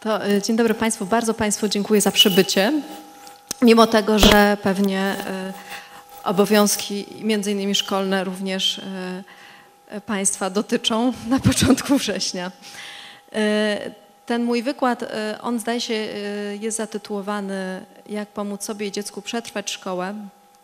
Dzień dobry Państwu, bardzo Państwu dziękuję za przybycie. Mimo tego, że pewnie obowiązki między innymi szkolne również Państwa dotyczą na początku września. Ten mój wykład, on zdaje się jest zatytułowany Jak pomóc sobie i dziecku przetrwać szkołę.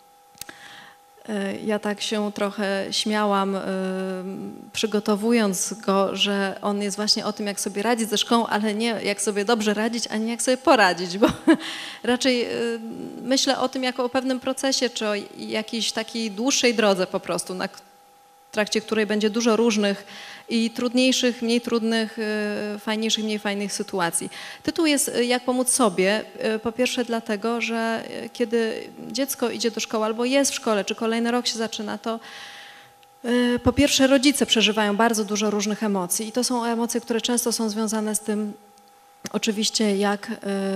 Ja tak się trochę śmiałam, przygotowując go, że on jest właśnie o tym, jak sobie radzić ze szkołą, ale nie jak sobie dobrze radzić, a nie jak sobie poradzić, bo raczej myślę o tym jako o pewnym procesie, czy o jakiejś takiej dłuższej drodze po prostu, w trakcie której będzie dużo różnych i trudniejszych, mniej trudnych, fajniejszych, mniej fajnych sytuacji. Tytuł jest Jak pomóc sobie, po pierwsze dlatego, że kiedy dziecko idzie do szkoły albo jest w szkole, czy kolejny rok się zaczyna, to po pierwsze rodzice przeżywają bardzo dużo różnych emocji i to są emocje, które często są związane z tym oczywiście, jak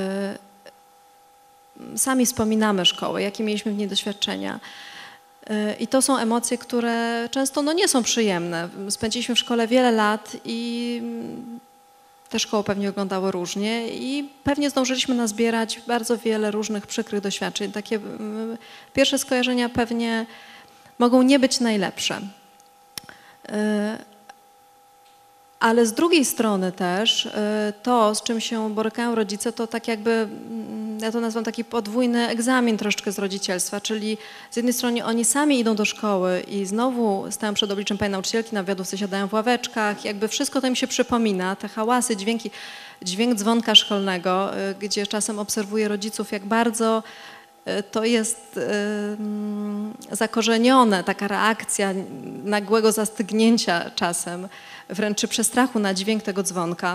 sami wspominamy szkołę, jakie mieliśmy w niej doświadczenia. I to są emocje, które często nie są przyjemne. Spędziliśmy w szkole wiele lat i te szkoły pewnie wyglądały różnie i pewnie zdążyliśmy nazbierać bardzo wiele różnych przykrych doświadczeń. Takie pierwsze skojarzenia pewnie mogą nie być najlepsze. Ale z drugiej strony też to, z czym się borykają rodzice, to tak jakby, ja to nazywam taki podwójny egzamin troszeczkę z rodzicielstwa, czyli z jednej strony oni sami idą do szkoły i znowu stają przed obliczem pani nauczycielki, na wywiadówce siadają w ławeczkach, jakby wszystko to im się przypomina, te hałasy, dźwięki, dźwięk dzwonka szkolnego, gdzie czasem obserwuję rodziców, jak bardzo to jest zakorzenione, taka reakcja nagłego zastygnięcia czasem, wręcz czy przestrachu na dźwięk tego dzwonka.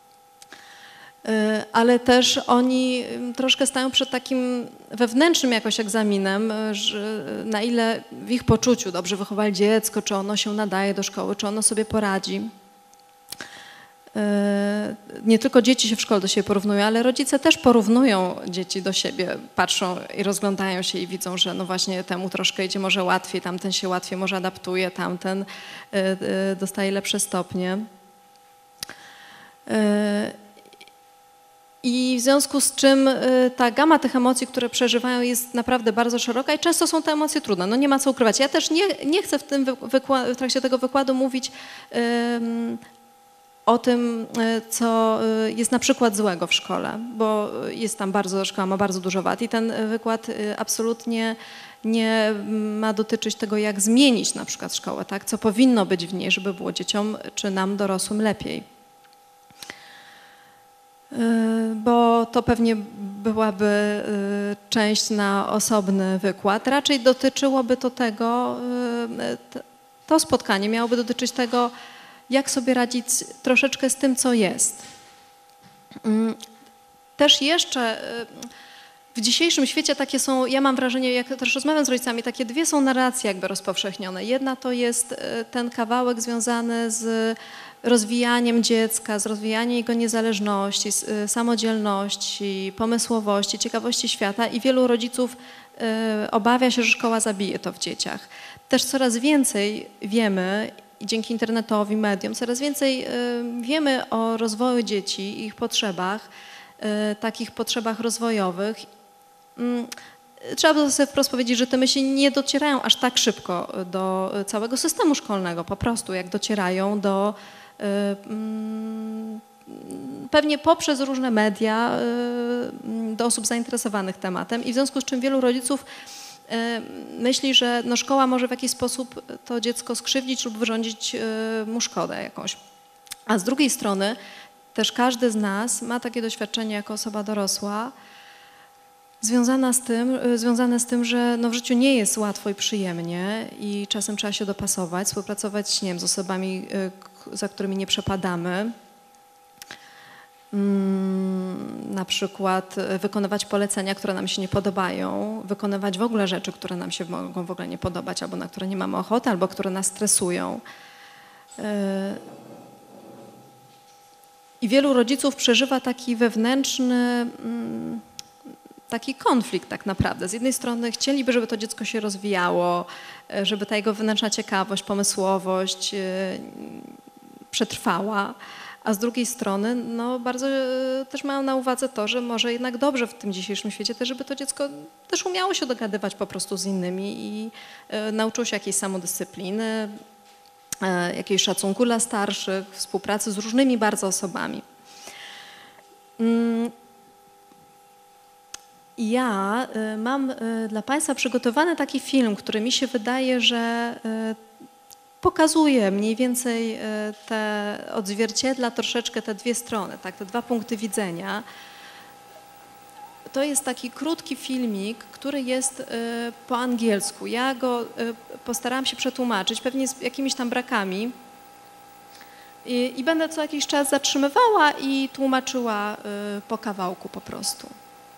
Ale też oni troszkę stają przed takim wewnętrznym jakoś egzaminem, że na ile w ich poczuciu dobrze wychowali dziecko, czy ono się nadaje do szkoły, czy ono sobie poradzi. Nie tylko dzieci się w szkole do siebie porównują, ale rodzice też porównują dzieci do siebie, patrzą i rozglądają się i widzą, że no właśnie temu troszkę idzie może łatwiej, tamten się łatwiej może adaptuje, tamten dostaje lepsze stopnie. I w związku z czym ta gama tych emocji, które przeżywają, jest naprawdę bardzo szeroka i często są te emocje trudne, no nie ma co ukrywać. Ja też nie chcę w trakcie tego wykładu mówić o tym, co jest na przykład złego w szkole, bo jest tam szkoła ma bardzo dużo wad i ten wykład absolutnie nie ma dotyczyć tego, jak zmienić na przykład szkołę, tak? Co powinno być w niej, żeby było dzieciom czy nam dorosłym lepiej. Bo to pewnie byłaby część na osobny wykład. Raczej dotyczyłoby to spotkanie miałoby dotyczyć tego, jak sobie radzić troszeczkę z tym, co jest. Też jeszcze w dzisiejszym świecie takie są, ja mam wrażenie, jak też rozmawiam z rodzicami, takie dwie są narracje jakby rozpowszechnione. Jedna to jest ten kawałek związany z rozwijaniem dziecka, z rozwijaniem jego niezależności, samodzielności, pomysłowości, ciekawości świata i wielu rodziców obawia się, że szkoła zabije to w dzieciach. Też coraz więcej wiemy i dzięki internetowi, mediom, coraz więcej wiemy o rozwoju dzieci i ich potrzebach, takich potrzebach rozwojowych. Trzeba by sobie wprost powiedzieć, że te myśli nie docierają aż tak szybko do całego systemu szkolnego, po prostu jak docierają do pewnie poprzez różne media do osób zainteresowanych tematem i w związku z czym wielu rodziców myśli, że szkoła może w jakiś sposób to dziecko skrzywdzić lub wyrządzić mu szkodę jakąś. A z drugiej strony też każdy z nas ma takie doświadczenie jako osoba dorosła związane z tym, że w życiu nie jest łatwo i przyjemnie i czasem trzeba się dopasować, współpracować z osobami, za którymi nie przepadamy. Na przykład wykonywać polecenia, które nam się nie podobają, wykonywać w ogóle rzeczy, które nam się mogą w ogóle nie podobać, albo na które nie mamy ochoty, albo które nas stresują. I wielu rodziców przeżywa taki wewnętrzny, taki konflikt tak naprawdę. Z jednej strony chcieliby, żeby to dziecko się rozwijało, żeby ta jego wewnętrzna ciekawość, pomysłowość przetrwała, a z drugiej strony no, bardzo też mają na uwadze to, że może jednak dobrze w tym dzisiejszym świecie też, żeby to dziecko też umiało się dogadywać po prostu z innymi i nauczyło się jakiejś samodyscypliny, jakiegoś szacunku dla starszych, współpracy z różnymi bardzo osobami. Ja mam dla Państwa przygotowany taki film, który mi się wydaje, że pokazuje mniej więcej odzwierciedla troszeczkę te dwie strony, tak, te dwa punkty widzenia. To jest taki krótki filmik, który jest po angielsku. Ja go postarałam się przetłumaczyć, pewnie z jakimiś tam brakami. I będę co jakiś czas zatrzymywała i tłumaczyła po kawałku po prostu.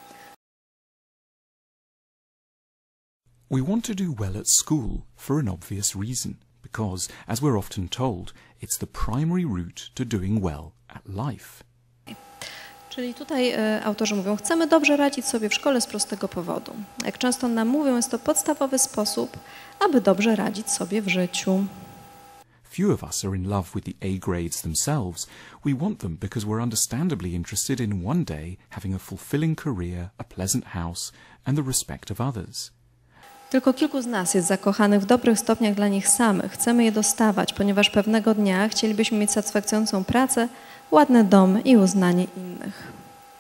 We want to do well at school for an obvious reason, because, as we're often told, it's the primary route to doing well at life. Czyli tutaj autorzy mówią, chcemy dobrze radzić sobie w szkole z prostego powodu. Jak często nam mówią, jest to podstawowy sposób, aby dobrze radzić sobie w życiu. Few of us are in love with the A grades themselves. We want them because we're understandably interested in one day having a fulfilling career, a pleasant house and the respect of others. Tylko kilku z nas jest zakochanych w dobrych stopniach dla nich samych. Chcemy je dostawać, ponieważ pewnego dnia chcielibyśmy mieć satysfakcjonującą pracę, ładny dom i uznanie innych.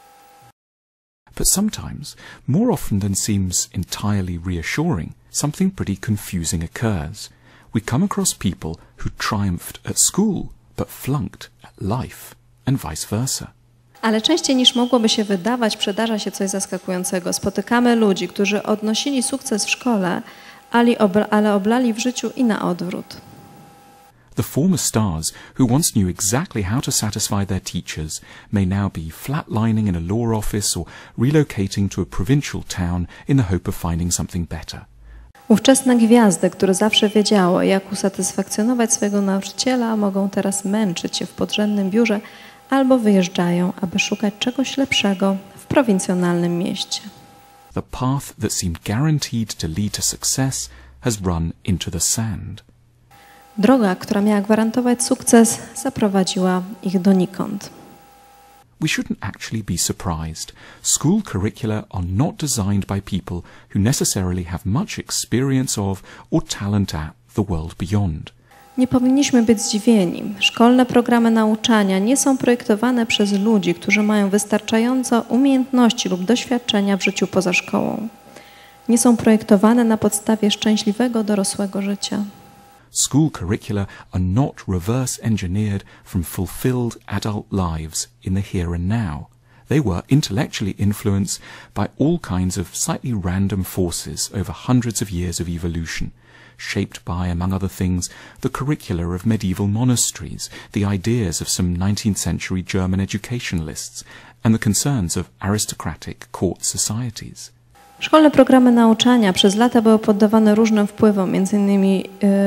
But sometimes, more often than seems entirely reassuring, something pretty confusing occurs. We come across people who triumphed at school but flunked at life, and vice versa. Ale częściej niż mogłoby się wydawać, przydarza się coś zaskakującego. Spotykamy ludzi, którzy odnosili sukces w szkole, ale oblali w życiu i na odwrót. The former stars who once knew exactly how to satisfy their teachers may now be flatlining in a law office or relocating to a provincial town in the hope of finding something better. Ówczesne gwiazdy, które zawsze wiedziały, jak usatysfakcjonować swojego nauczyciela, mogą teraz męczyć się w podrzędnym biurze albo wyjeżdżają, aby szukać czegoś lepszego w prowincjonalnym mieście. The path that seemed guaranteed to lead to success has run into the sand. Droga, która miała gwarantować sukces, zaprowadziła ich donikąd. We shouldn't actually be surprised. School curricula are not designed by people who necessarily have much experience of or talent at the world beyond. Nie powinniśmy być zdziwieni. Szkolne programy nauczania nie są projektowane przez ludzi, którzy mają wystarczająco umiejętności lub doświadczenia w życiu poza szkołą. Nie są projektowane na podstawie szczęśliwego dorosłego życia. School curricula are not reverse engineered from fulfilled adult lives in the here and now. They were intellectually influenced by all kinds of slightly random forces over hundreds of years of evolution, shaped by, among other things, the curricula of medieval monasteries, the ideas of some 19th century German educationalists, and the concerns of aristocratic court societies. Szkolne programy nauczania przez lata były poddawane różnym wpływom, m.in.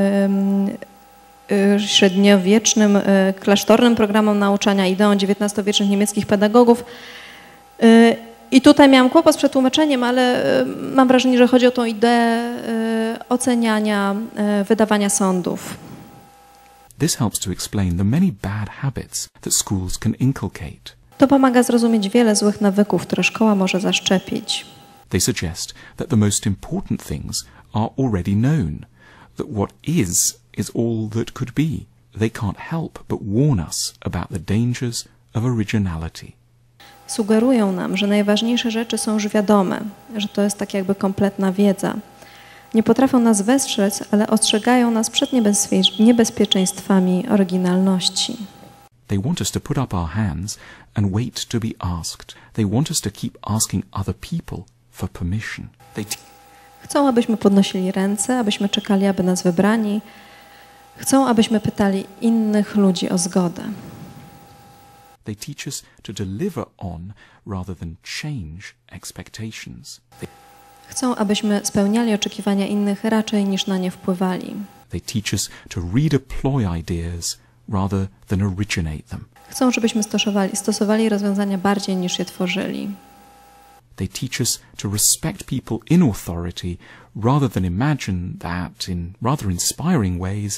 Średniowiecznym, klasztornym programom nauczania, ideą XIX-wiecznych niemieckich pedagogów. I tutaj miałam kłopot z przetłumaczeniem, ale mam wrażenie, że chodzi o tą ideę oceniania, wydawania sądów. This helps to explain the many bad habits that schools can inculcate. To pomaga zrozumieć wiele złych nawyków, które szkoła może zaszczepić. They suggest that the most important things are already known, that what is all that could be. They can't help but warn us about the dangers of originality. Sugerują nam, że najważniejsze rzeczy są już wiadome, że to jest tak jakby kompletna wiedza. Nie potrafią nas westrzec, ale ostrzegają nas przed niebezpieczeństwami oryginalności. They want us to put up our hands and wait to be asked. They want us to keep asking other people for permission. Chcą, abyśmy podnosili ręce, abyśmy czekali, aby nas wybrani. Chcą, abyśmy pytali innych ludzi o zgodę. They teach us to deliver on rather than change expectations. Chcą, abyśmy spełniali oczekiwania innych raczej niż na nie wpływali. They teach us to redeploy ideas rather than originate them. Chcą, żebyśmy stosowali rozwiązania bardziej niż je tworzyli. They teach us to respect people in authority rather than imagine that, in rather inspiring ways,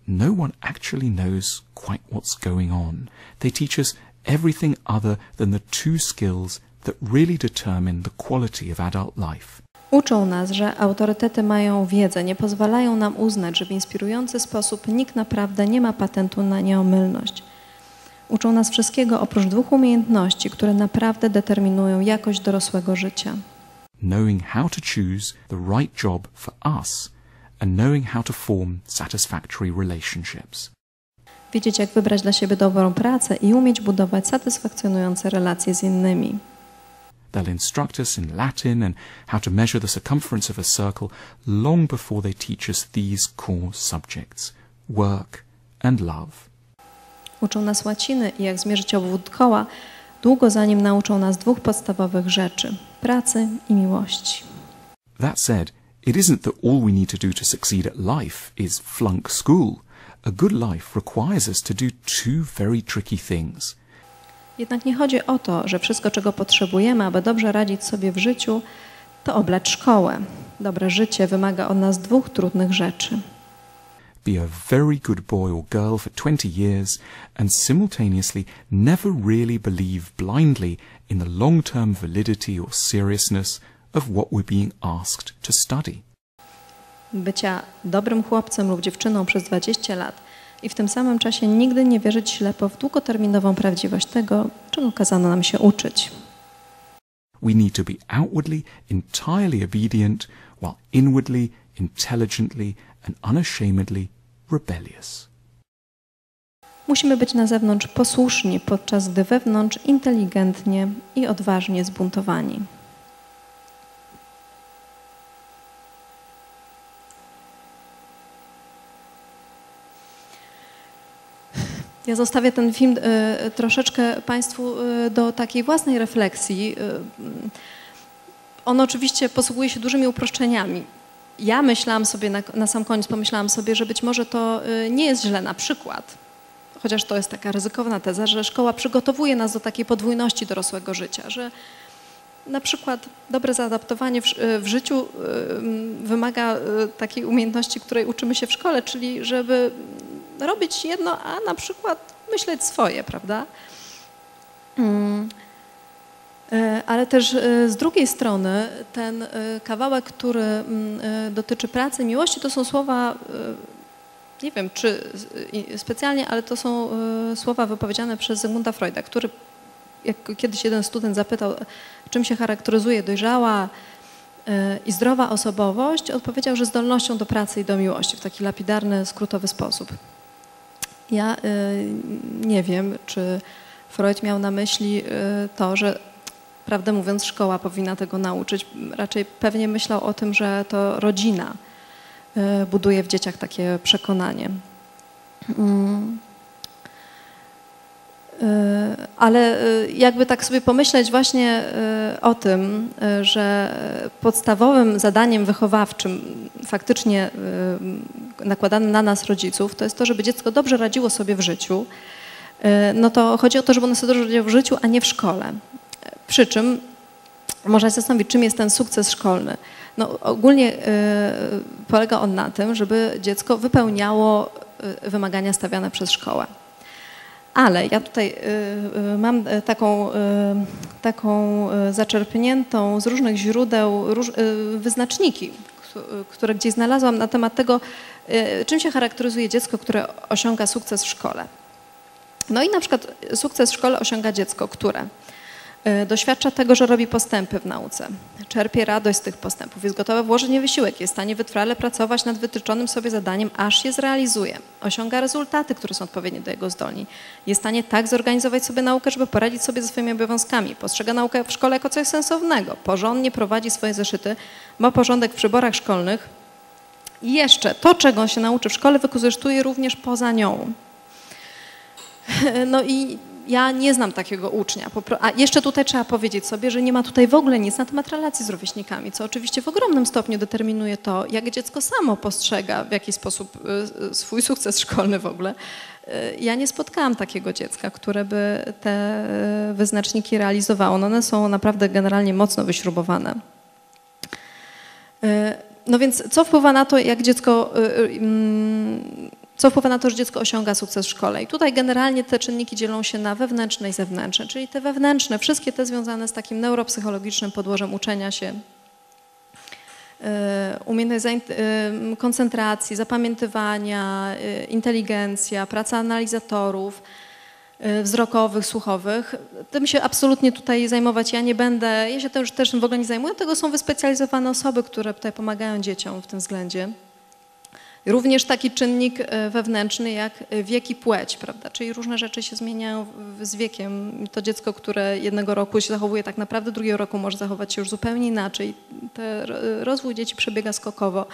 no one actually knows quite what's going on. They teach us everything other than the two skills that really determine the quality of adult life. Uczą nas, że autorytety mają wiedzę, nie pozwalają nam uznać, że w inspirujący sposób nikt naprawdę nie ma patentu na nieomylność. Uczą nas wszystkiego oprócz dwóch umiejętności, które naprawdę determinują jakość dorosłego życia. Knowing how to choose the right job for us and knowing how to form satisfactory relationships. Wiedzieć, jak wybrać dla siebie dobrą pracę i umieć budować satysfakcjonujące relacje z innymi. They'll instruct us in Latin and how to measure the circumference of a circle long before they teach us these core subjects, work and love. Uczą nas łaciny i jak zmierzyć obwód koła, długo zanim nauczą nas dwóch podstawowych rzeczy – pracy i miłości. That said, it isn't that all we need to do to succeed at life is flunk school. A good life requires us to do two very tricky things. Jednak nie chodzi o to, że wszystko, czego potrzebujemy, aby dobrze radzić sobie w życiu, to oblać szkołę. Dobre życie wymaga od nas dwóch trudnych rzeczy. Be a very good boy or girl for 20 years and simultaneously never really believe blindly in the long-term validity or seriousness of what we're being asked to study. Bycia dobrym chłopcem lub dziewczyną przez 20 lat i w tym samym czasie nigdy nie wierzyć ślepo w długoterminową prawdziwość tego, czego kazano nam się uczyć. We need to be outwardly entirely obedient while inwardly, intelligently and unashamedly rebellious. Musimy być na zewnątrz posłuszni, podczas gdy wewnątrz inteligentnie i odważnie zbuntowani. Ja zostawię ten film troszeczkę Państwu do takiej własnej refleksji. On oczywiście posługuje się dużymi uproszczeniami. Ja myślałam sobie, na sam koniec pomyślałam sobie, że być może to nie jest źle na przykład, chociaż to jest taka ryzykowna teza, że szkoła przygotowuje nas do takiej podwójności dorosłego życia, że na przykład dobre zaadaptowanie w życiu wymaga takiej umiejętności, której uczymy się w szkole, czyli żeby robić jedno, a na przykład myśleć swoje, prawda? Ale też z drugiej strony ten kawałek, który dotyczy pracy, miłości, to są słowa, nie wiem czy specjalnie, ale to są słowa wypowiedziane przez Zygmunta Freuda, który, jak kiedyś jeden student zapytał, czym się charakteryzuje dojrzała i zdrowa osobowość, odpowiedział, że zdolnością do pracy i do miłości w taki lapidarny, skrótowy sposób. Ja nie wiem, czy Freud miał na myśli to, że prawdę mówiąc szkoła powinna tego nauczyć. Raczej pewnie myślał o tym, że to rodzina buduje w dzieciach takie przekonanie. Ale jakby tak sobie pomyśleć właśnie o tym, że podstawowym zadaniem wychowawczym faktycznie nakładanym na nas rodziców to jest to, żeby dziecko dobrze radziło sobie w życiu, no to chodzi o to, żeby ono sobie dobrze radziło w życiu, a nie w szkole. Przy czym można się zastanowić, czym jest ten sukces szkolny. No, ogólnie polega on na tym, żeby dziecko wypełniało wymagania stawiane przez szkołę. Ale ja tutaj mam taką zaczerpniętą z różnych źródeł wyznaczniki, które gdzieś znalazłam na temat tego, czym się charakteryzuje dziecko, które osiąga sukces w szkole. No i na przykład sukces w szkole osiąga dziecko, które doświadcza tego, że robi postępy w nauce, czerpie radość z tych postępów, jest gotowe włożyć w nie wysiłek, jest w stanie wytrwale pracować nad wytyczonym sobie zadaniem, aż je zrealizuje. Osiąga rezultaty, które są odpowiednie do jego zdolni. Jest w stanie tak zorganizować sobie naukę, żeby poradzić sobie ze swoimi obowiązkami. Postrzega naukę w szkole jako coś sensownego. Porządnie prowadzi swoje zeszyty, ma porządek w przyborach szkolnych i jeszcze to, czego on się nauczy w szkole, wykorzystuje również poza nią. No i ja nie znam takiego ucznia. A jeszcze tutaj trzeba powiedzieć sobie, że nie ma tutaj w ogóle nic na temat relacji z rówieśnikami, co oczywiście w ogromnym stopniu determinuje to, jak dziecko samo postrzega w jaki sposób swój sukces szkolny w ogóle. Ja nie spotkałam takiego dziecka, które by te wyznaczniki realizowało. No one są naprawdę generalnie mocno wyśrubowane. Co wpływa na to, jak dziecko co wpływa na to, że dziecko osiąga sukces w szkole. I tutaj generalnie te czynniki dzielą się na wewnętrzne i zewnętrzne, czyli te wewnętrzne, wszystkie te związane z takim neuropsychologicznym podłożem uczenia się, umiejętność koncentracji, zapamiętywania, inteligencja, praca analizatorów wzrokowych, słuchowych. Tym się absolutnie tutaj zajmować ja nie będę. Ja się też tym w ogóle nie zajmuję. Tego są wyspecjalizowane osoby, które tutaj pomagają dzieciom w tym względzie. Również taki czynnik wewnętrzny jak wiek i płeć, prawda? Czyli różne rzeczy się zmieniają z wiekiem. To dziecko, które jednego roku się zachowuje tak naprawdę, drugiego roku może zachować się już zupełnie inaczej. Rozwój dzieci przebiega skokowo.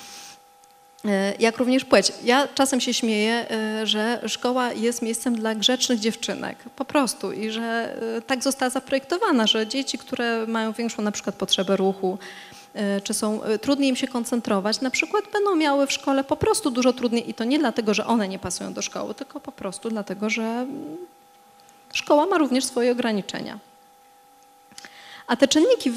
Jak również płeć. Ja czasem się śmieję, że szkoła jest miejscem dla grzecznych dziewczynek, po prostu. I że tak została zaprojektowana, że dzieci, które mają większą na przykład potrzebę ruchu, czy są trudniej im się koncentrować, na przykład będą miały w szkole po prostu dużo trudniej i to nie dlatego, że one nie pasują do szkoły, tylko po prostu dlatego, że szkoła ma również swoje ograniczenia. A te czynniki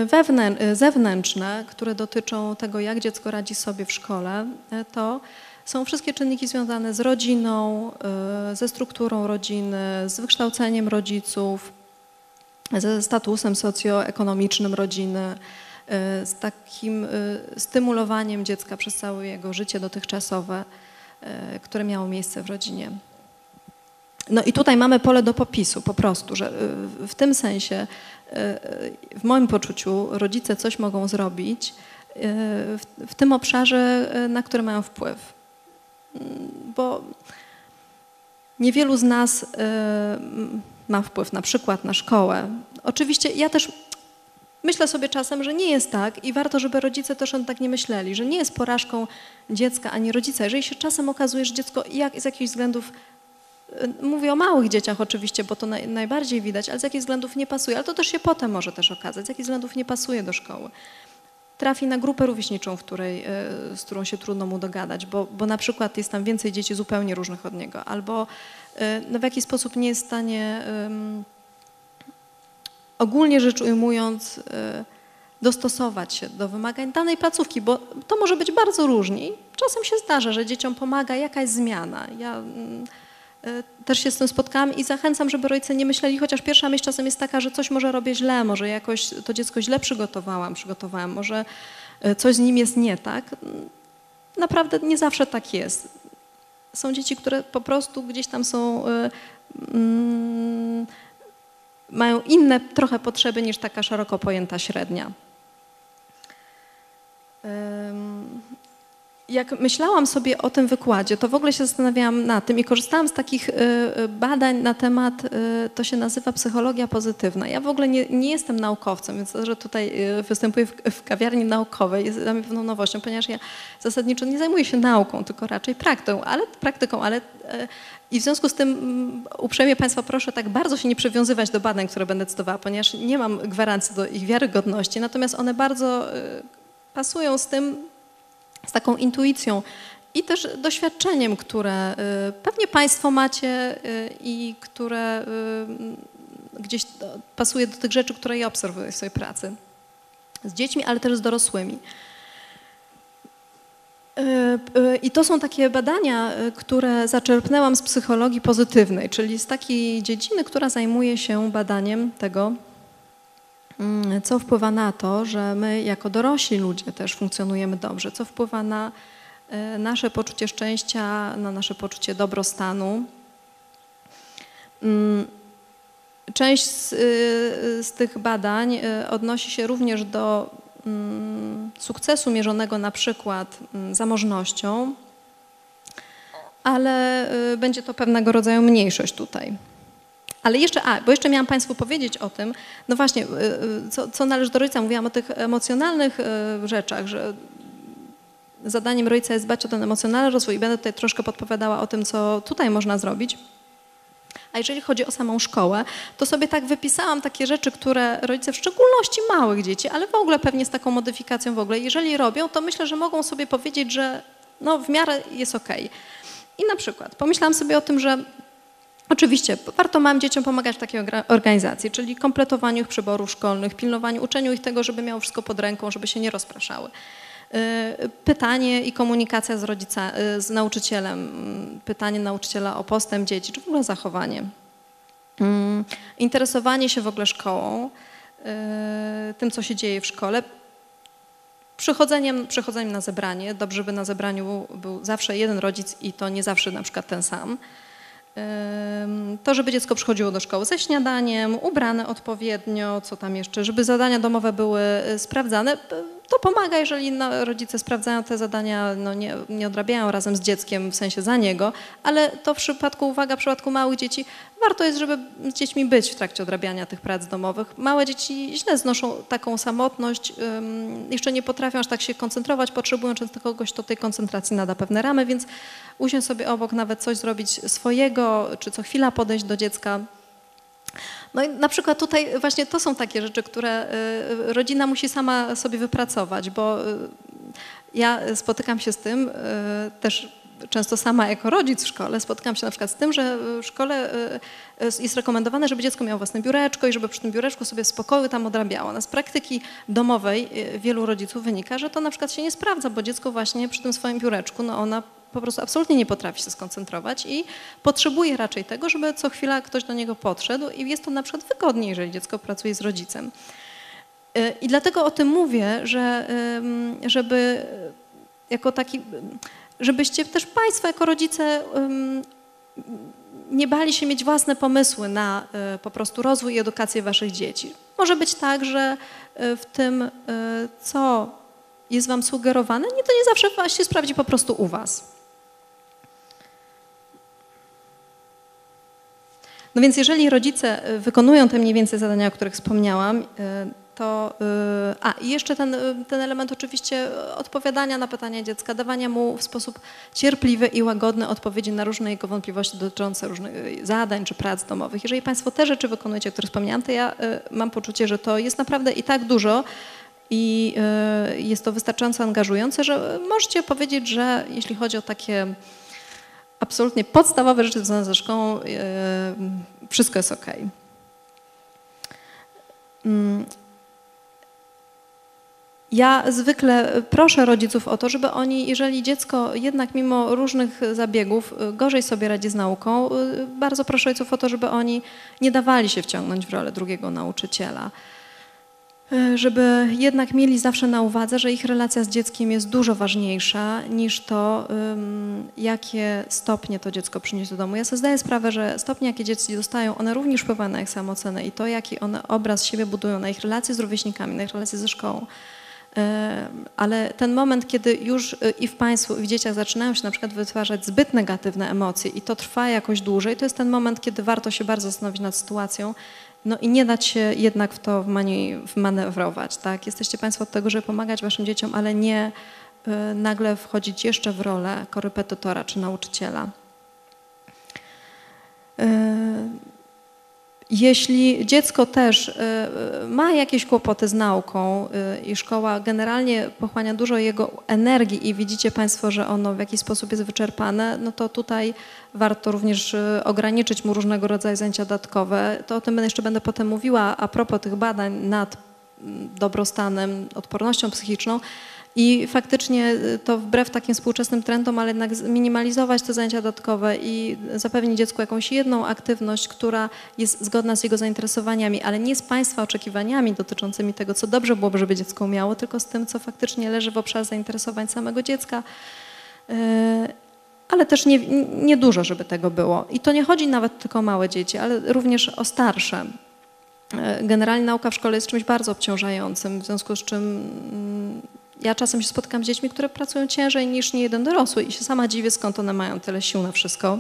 zewnętrzne, które dotyczą tego, jak dziecko radzi sobie w szkole, to są wszystkie czynniki związane z rodziną, ze strukturą rodziny, z wykształceniem rodziców, ze statusem socjoekonomicznym rodziny, z takim stymulowaniem dziecka przez całe jego życie dotychczasowe, które miało miejsce w rodzinie. No i tutaj mamy pole do popisu po prostu, że w tym sensie, w moim poczuciu, rodzice coś mogą zrobić w tym obszarze, na który mają wpływ. Bo niewielu z nas ma wpływ na przykład na szkołę. Oczywiście ja też myślę sobie czasem, że nie jest tak i warto, żeby rodzice też tak nie myśleli, że nie jest porażką dziecka ani rodzica. Jeżeli się czasem okazuje, że dziecko z jakichś względów, mówię o małych dzieciach oczywiście, bo to najbardziej widać, ale z jakichś względów nie pasuje, ale to też się potem może też okazać, z jakich względów nie pasuje do szkoły. Trafi na grupę rówieśniczą, z którą się trudno mu dogadać, bo na przykład jest tam więcej dzieci zupełnie różnych od niego, albo no w jakiś sposób nie jest w stanie, ogólnie rzecz ujmując, dostosować się do wymagań danej placówki, bo to może być bardzo różnie. Czasem się zdarza, że dzieciom pomaga jakaś zmiana. Ja też się z tym spotkałam i zachęcam, żeby rodzice nie myśleli, chociaż pierwsza myśl czasem jest taka, że coś może robię źle, może jakoś to dziecko źle przygotowałam, może coś z nim jest nie tak. Naprawdę nie zawsze tak jest. Są dzieci, które po prostu gdzieś tam są, mają inne trochę potrzeby niż taka szeroko pojęta średnia. Jak myślałam sobie o tym wykładzie, to w ogóle się zastanawiałam nad tym i korzystałam z takich badań na temat, to się nazywa psychologia pozytywna. Ja w ogóle nie jestem naukowcem, więc to, że tutaj występuję w kawiarni naukowej jest dla mnie pewną nowością, ponieważ ja zasadniczo nie zajmuję się nauką, tylko raczej praktyką, ale i w związku z tym uprzejmie Państwa proszę tak bardzo się nie przywiązywać do badań, które będę cytowała, ponieważ nie mam gwarancji do ich wiarygodności, natomiast one bardzo pasują z taką intuicją i też doświadczeniem, które pewnie Państwo macie i które gdzieś pasuje do tych rzeczy, które ja obserwuję w swojej pracy z dziećmi, ale też z dorosłymi. I to są takie badania, które zaczerpnęłam z psychologii pozytywnej, czyli z takiej dziedziny, która zajmuje się badaniem tego, co wpływa na to, że my jako dorośli ludzie też funkcjonujemy dobrze, co wpływa na nasze poczucie szczęścia, na nasze poczucie dobrostanu. Część z tych badań odnosi się również do sukcesu mierzonego na przykład zamożnością, ale będzie to pewnego rodzaju mniejszość tutaj. Ale jeszcze, bo jeszcze miałam Państwu powiedzieć o tym, no właśnie, co należy do rodzica. Mówiłam o tych emocjonalnych rzeczach, że zadaniem rodzica jest dbać o ten emocjonalny rozwój i będę tutaj troszkę podpowiadała o tym, co tutaj można zrobić. A jeżeli chodzi o samą szkołę, to sobie tak wypisałam takie rzeczy, które rodzice, w szczególności małych dzieci, ale w ogóle pewnie z taką modyfikacją w ogóle, jeżeli robią, to myślę, że mogą sobie powiedzieć, że no w miarę jest okej. I na przykład pomyślałam sobie o tym, że oczywiście warto małym dzieciom pomagać w takiej organizacji, czyli kompletowaniu ich przyborów szkolnych, pilnowaniu, uczeniu ich tego, żeby miało wszystko pod ręką, żeby się nie rozpraszały. Pytanie i komunikacja z nauczycielem, pytanie nauczyciela o postęp dzieci, czy w ogóle zachowanie. Interesowanie się w ogóle szkołą, tym, co się dzieje w szkole. Przychodzeniem na zebranie, dobrze by na zebraniu był zawsze jeden rodzic i to nie zawsze na przykład ten sam. To, żeby dziecko przychodziło do szkoły ze śniadaniem, ubrane odpowiednio, co tam jeszcze, żeby zadania domowe były sprawdzane. To pomaga, jeżeli rodzice sprawdzają te zadania, no nie odrabiają razem z dzieckiem, w sensie za niego, ale to w przypadku małych dzieci, warto jest, żeby z dziećmi być w trakcie odrabiania tych prac domowych. Małe dzieci źle znoszą taką samotność, jeszcze nie potrafią aż tak się koncentrować, potrzebują często kogoś, kto tej koncentracji nada pewne ramy, więc usiąść sobie obok, nawet coś zrobić swojego, czy co chwila podejść do dziecka. No i na przykład tutaj właśnie to są takie rzeczy, które rodzina musi sama sobie wypracować, bo ja spotykam się z tym też często sama jako rodzic w szkole, spotykam się na przykład z tym, że w szkole jest rekomendowane, żeby dziecko miało własne biureczko i żeby przy tym biureczku sobie w spokoju tam odrabiało. No z praktyki domowej wielu rodziców wynika, że to na przykład się nie sprawdza, bo dziecko właśnie przy tym swoim biureczku, no ona po prostu absolutnie nie potrafi się skoncentrować i potrzebuje raczej tego, żeby co chwila ktoś do niego podszedł i jest to na przykład wygodniej, jeżeli dziecko pracuje z rodzicem. I dlatego o tym mówię, żeby jako taki, żebyście też Państwo jako rodzice nie bali się mieć własne pomysły na po prostu rozwój i edukację Waszych dzieci. Może być tak, że w tym, co jest Wam sugerowane, to nie zawsze się sprawdzi po prostu u Was. No więc jeżeli rodzice wykonują te mniej więcej zadania, o których wspomniałam, to... i jeszcze ten element oczywiście odpowiadania na pytania dziecka, dawania mu w sposób cierpliwy i łagodny odpowiedzi na różne jego wątpliwości dotyczące różnych zadań czy prac domowych. Jeżeli Państwo te rzeczy wykonujecie, o których wspomniałam, to ja mam poczucie, że to jest naprawdę i tak dużo i jest to wystarczająco angażujące, że możecie powiedzieć, że jeśli chodzi o takie absolutnie podstawowe rzeczy związane ze szkołą, wszystko jest ok. Ja zwykle proszę rodziców o to, żeby oni, jeżeli dziecko jednak mimo różnych zabiegów gorzej sobie radzi z nauką, bardzo proszę rodziców o to, żeby oni nie dawali się wciągnąć w rolę drugiego nauczyciela. Żeby jednak mieli zawsze na uwadze, że ich relacja z dzieckiem jest dużo ważniejsza niż to, jakie stopnie to dziecko przyniesie do domu. Ja sobie zdaję sprawę, że stopnie, jakie dzieci dostają, one również wpływają na ich samoocenę i to, jaki one obraz siebie budują, na ich relacje z rówieśnikami, na ich relacje ze szkołą. Ale ten moment, kiedy już i w Państwu, i w dzieciach zaczynają się na przykład wytwarzać zbyt negatywne emocje i to trwa jakoś dłużej, to jest ten moment, kiedy warto się bardzo zastanowić nad sytuacją, no i nie dać się jednak w to wmanewrować, tak? Jesteście Państwo od tego, żeby pomagać Waszym dzieciom, ale nie nagle wchodzić jeszcze w rolę korepetytora czy nauczyciela. Jeśli dziecko też ma jakieś kłopoty z nauką i szkoła generalnie pochłania dużo jego energii i widzicie Państwo, że ono w jakiś sposób jest wyczerpane, no to tutaj warto również ograniczyć mu różnego rodzaju zajęcia dodatkowe. To o tym jeszcze będę potem mówiła a propos tych badań nad dobrostanem, odpornością psychiczną. I faktycznie to wbrew takim współczesnym trendom, ale jednak minimalizować te zajęcia dodatkowe i zapewnić dziecku jakąś jedną aktywność, która jest zgodna z jego zainteresowaniami, ale nie z Państwa oczekiwaniami dotyczącymi tego, co dobrze byłoby, żeby dziecko umiało, tylko z tym, co faktycznie leży w obszarze zainteresowań samego dziecka. Ale też nie dużo, żeby tego było. I to nie chodzi nawet tylko o małe dzieci, ale również o starsze. Generalnie nauka w szkole jest czymś bardzo obciążającym, w związku z czym ja czasem się spotykam z dziećmi, które pracują ciężej niż niejeden dorosły i się sama dziwię, skąd one mają tyle sił na wszystko.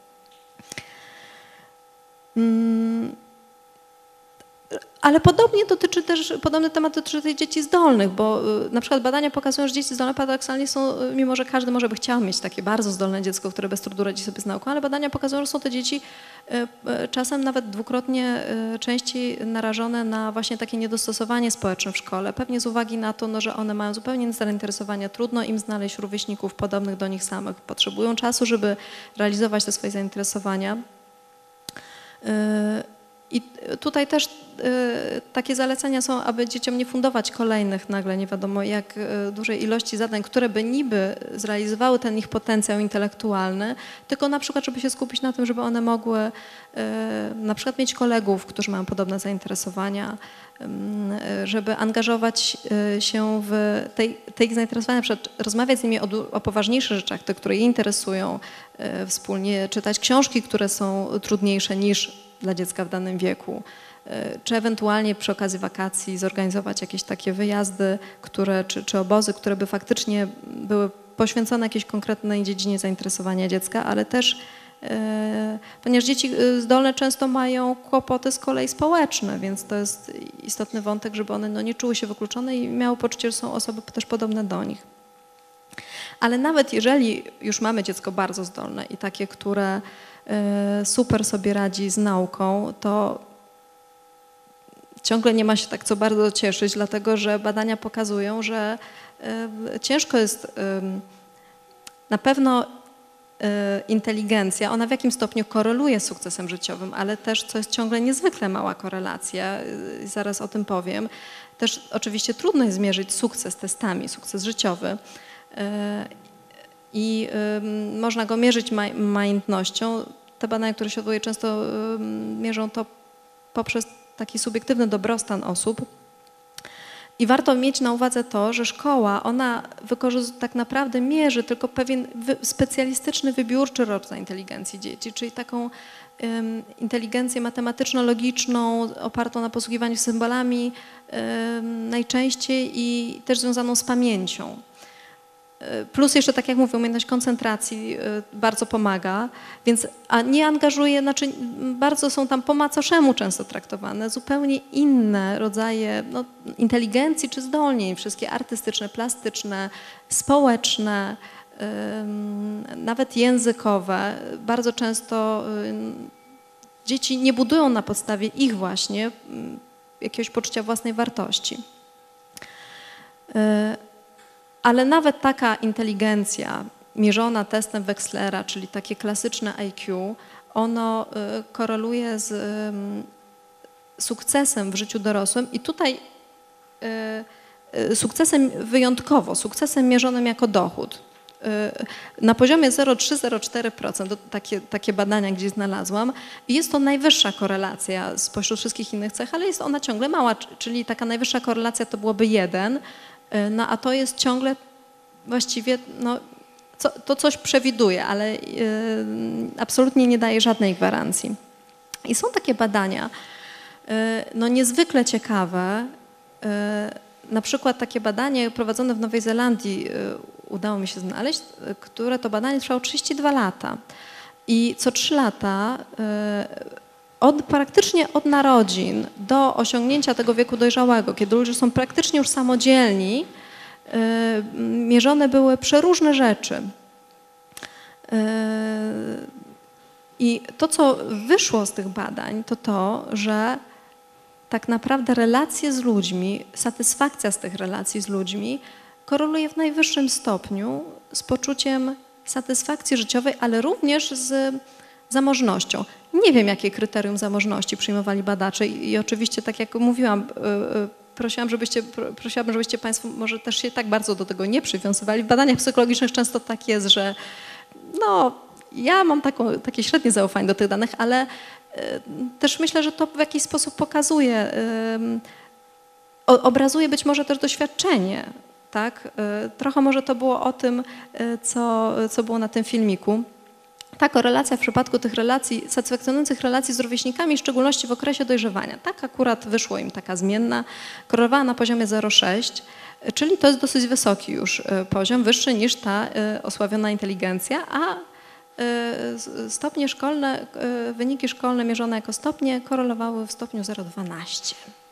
Ale podobny temat dotyczy tych dzieci zdolnych, bo na przykład badania pokazują, że dzieci zdolne paradoksalnie są, mimo że każdy może by chciał mieć takie bardzo zdolne dziecko, które bez trudu radzi sobie z nauką, ale badania pokazują, że są te dzieci czasem nawet dwukrotnie częściej narażone na właśnie takie niedostosowanie społeczne w szkole. Pewnie z uwagi na to, że one mają zupełnie inne zainteresowania, trudno im znaleźć rówieśników podobnych do nich samych. Potrzebują czasu, żeby realizować te swoje zainteresowania. I tutaj też takie zalecenia są, aby dzieciom nie fundować kolejnych nagle nie wiadomo jak dużej ilości zadań, które by niby zrealizowały ten ich potencjał intelektualny, tylko na przykład, żeby się skupić na tym, żeby one mogły na przykład mieć kolegów, którzy mają podobne zainteresowania, żeby angażować się w te ich zainteresowania, na przykład rozmawiać z nimi o poważniejszych rzeczach, te, które je interesują, wspólnie czytać książki, które są trudniejsze niż dla dziecka w danym wieku, czy ewentualnie przy okazji wakacji zorganizować jakieś takie wyjazdy, czy obozy, które by faktycznie były poświęcone jakiejś konkretnej dziedzinie zainteresowania dziecka, ale też ponieważ dzieci zdolne często mają kłopoty z kolei społeczne, więc to jest istotny wątek, żeby one nie czuły się wykluczone i miały poczucie, że są osoby też podobne do nich. Ale nawet jeżeli już mamy dziecko bardzo zdolne i takie, które super sobie radzi z nauką, to ciągle nie ma się tak co bardzo cieszyć, dlatego że badania pokazują, że ciężko jest na pewno inteligencja, ona w jakim stopniu koreluje z sukcesem życiowym, ale też, co jest ciągle niezwykle mała korelacja, zaraz o tym powiem, też oczywiście trudno jest zmierzyć sukces testami, sukces życiowy i można go mierzyć majątnością. Te badania, które się odwołuję, często mierzą to poprzez taki subiektywny dobrostan osób. I warto mieć na uwadze to, że szkoła, ona tak naprawdę mierzy tylko pewien specjalistyczny, wybiórczy rodzaj inteligencji dzieci, czyli taką inteligencję matematyczno-logiczną, opartą na posługiwaniu symbolami najczęściej i też związaną z pamięcią. Plus jeszcze, tak jak mówię, umiejętność koncentracji bardzo pomaga, więc a nie angażuje, znaczy bardzo są tam po macoszemu często traktowane zupełnie inne rodzaje inteligencji czy zdolnień, wszystkie artystyczne, plastyczne, społeczne, nawet językowe. Bardzo często dzieci nie budują na podstawie ich właśnie jakiegoś poczucia własnej wartości. Ale nawet taka inteligencja mierzona testem Wechslera, czyli takie klasyczne IQ, ono koreluje z sukcesem w życiu dorosłym i tutaj sukcesem wyjątkowo, sukcesem mierzonym jako dochód. Na poziomie 0,3–0,4%, takie badania gdzieś znalazłam, i jest to najwyższa korelacja spośród wszystkich innych cech, ale jest ona ciągle mała, czyli taka najwyższa korelacja to byłoby 1, a to jest ciągle właściwie, to coś przewiduje, ale absolutnie nie daje żadnej gwarancji. I są takie badania, niezwykle ciekawe, na przykład takie badanie prowadzone w Nowej Zelandii udało mi się znaleźć, które to badanie trwało 32 lata. I co 3 lata praktycznie od narodzin do osiągnięcia tego wieku dojrzałego, kiedy ludzie są praktycznie już samodzielni, mierzone były przeróżne rzeczy. I to, co wyszło z tych badań, to, że tak naprawdę relacje z ludźmi, satysfakcja z tych relacji z ludźmi koreluje w najwyższym stopniu z poczuciem satysfakcji życiowej, ale również z zamożnością. Nie wiem, jakie kryterium zamożności przyjmowali badacze i oczywiście, tak jak mówiłam, prosiłabym, żebyście Państwo może też się tak bardzo do tego nie przywiązywali. W badaniach psychologicznych często tak jest, że ja mam takie średnie zaufanie do tych danych, ale też myślę, że to w jakiś sposób pokazuje, obrazuje być może też doświadczenie, tak? Trochę może to było o tym, co było na tym filmiku. Ta korelacja w przypadku tych relacji, satysfakcjonujących relacji z rówieśnikami, w szczególności w okresie dojrzewania. Tak akurat wyszło im taka zmienna, korelowała na poziomie 0,6, czyli to jest dosyć wysoki już poziom, wyższy niż ta osławiona inteligencja, a stopnie szkolne, wyniki szkolne mierzone jako stopnie korelowały w stopniu 0,12.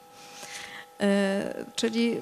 Czyli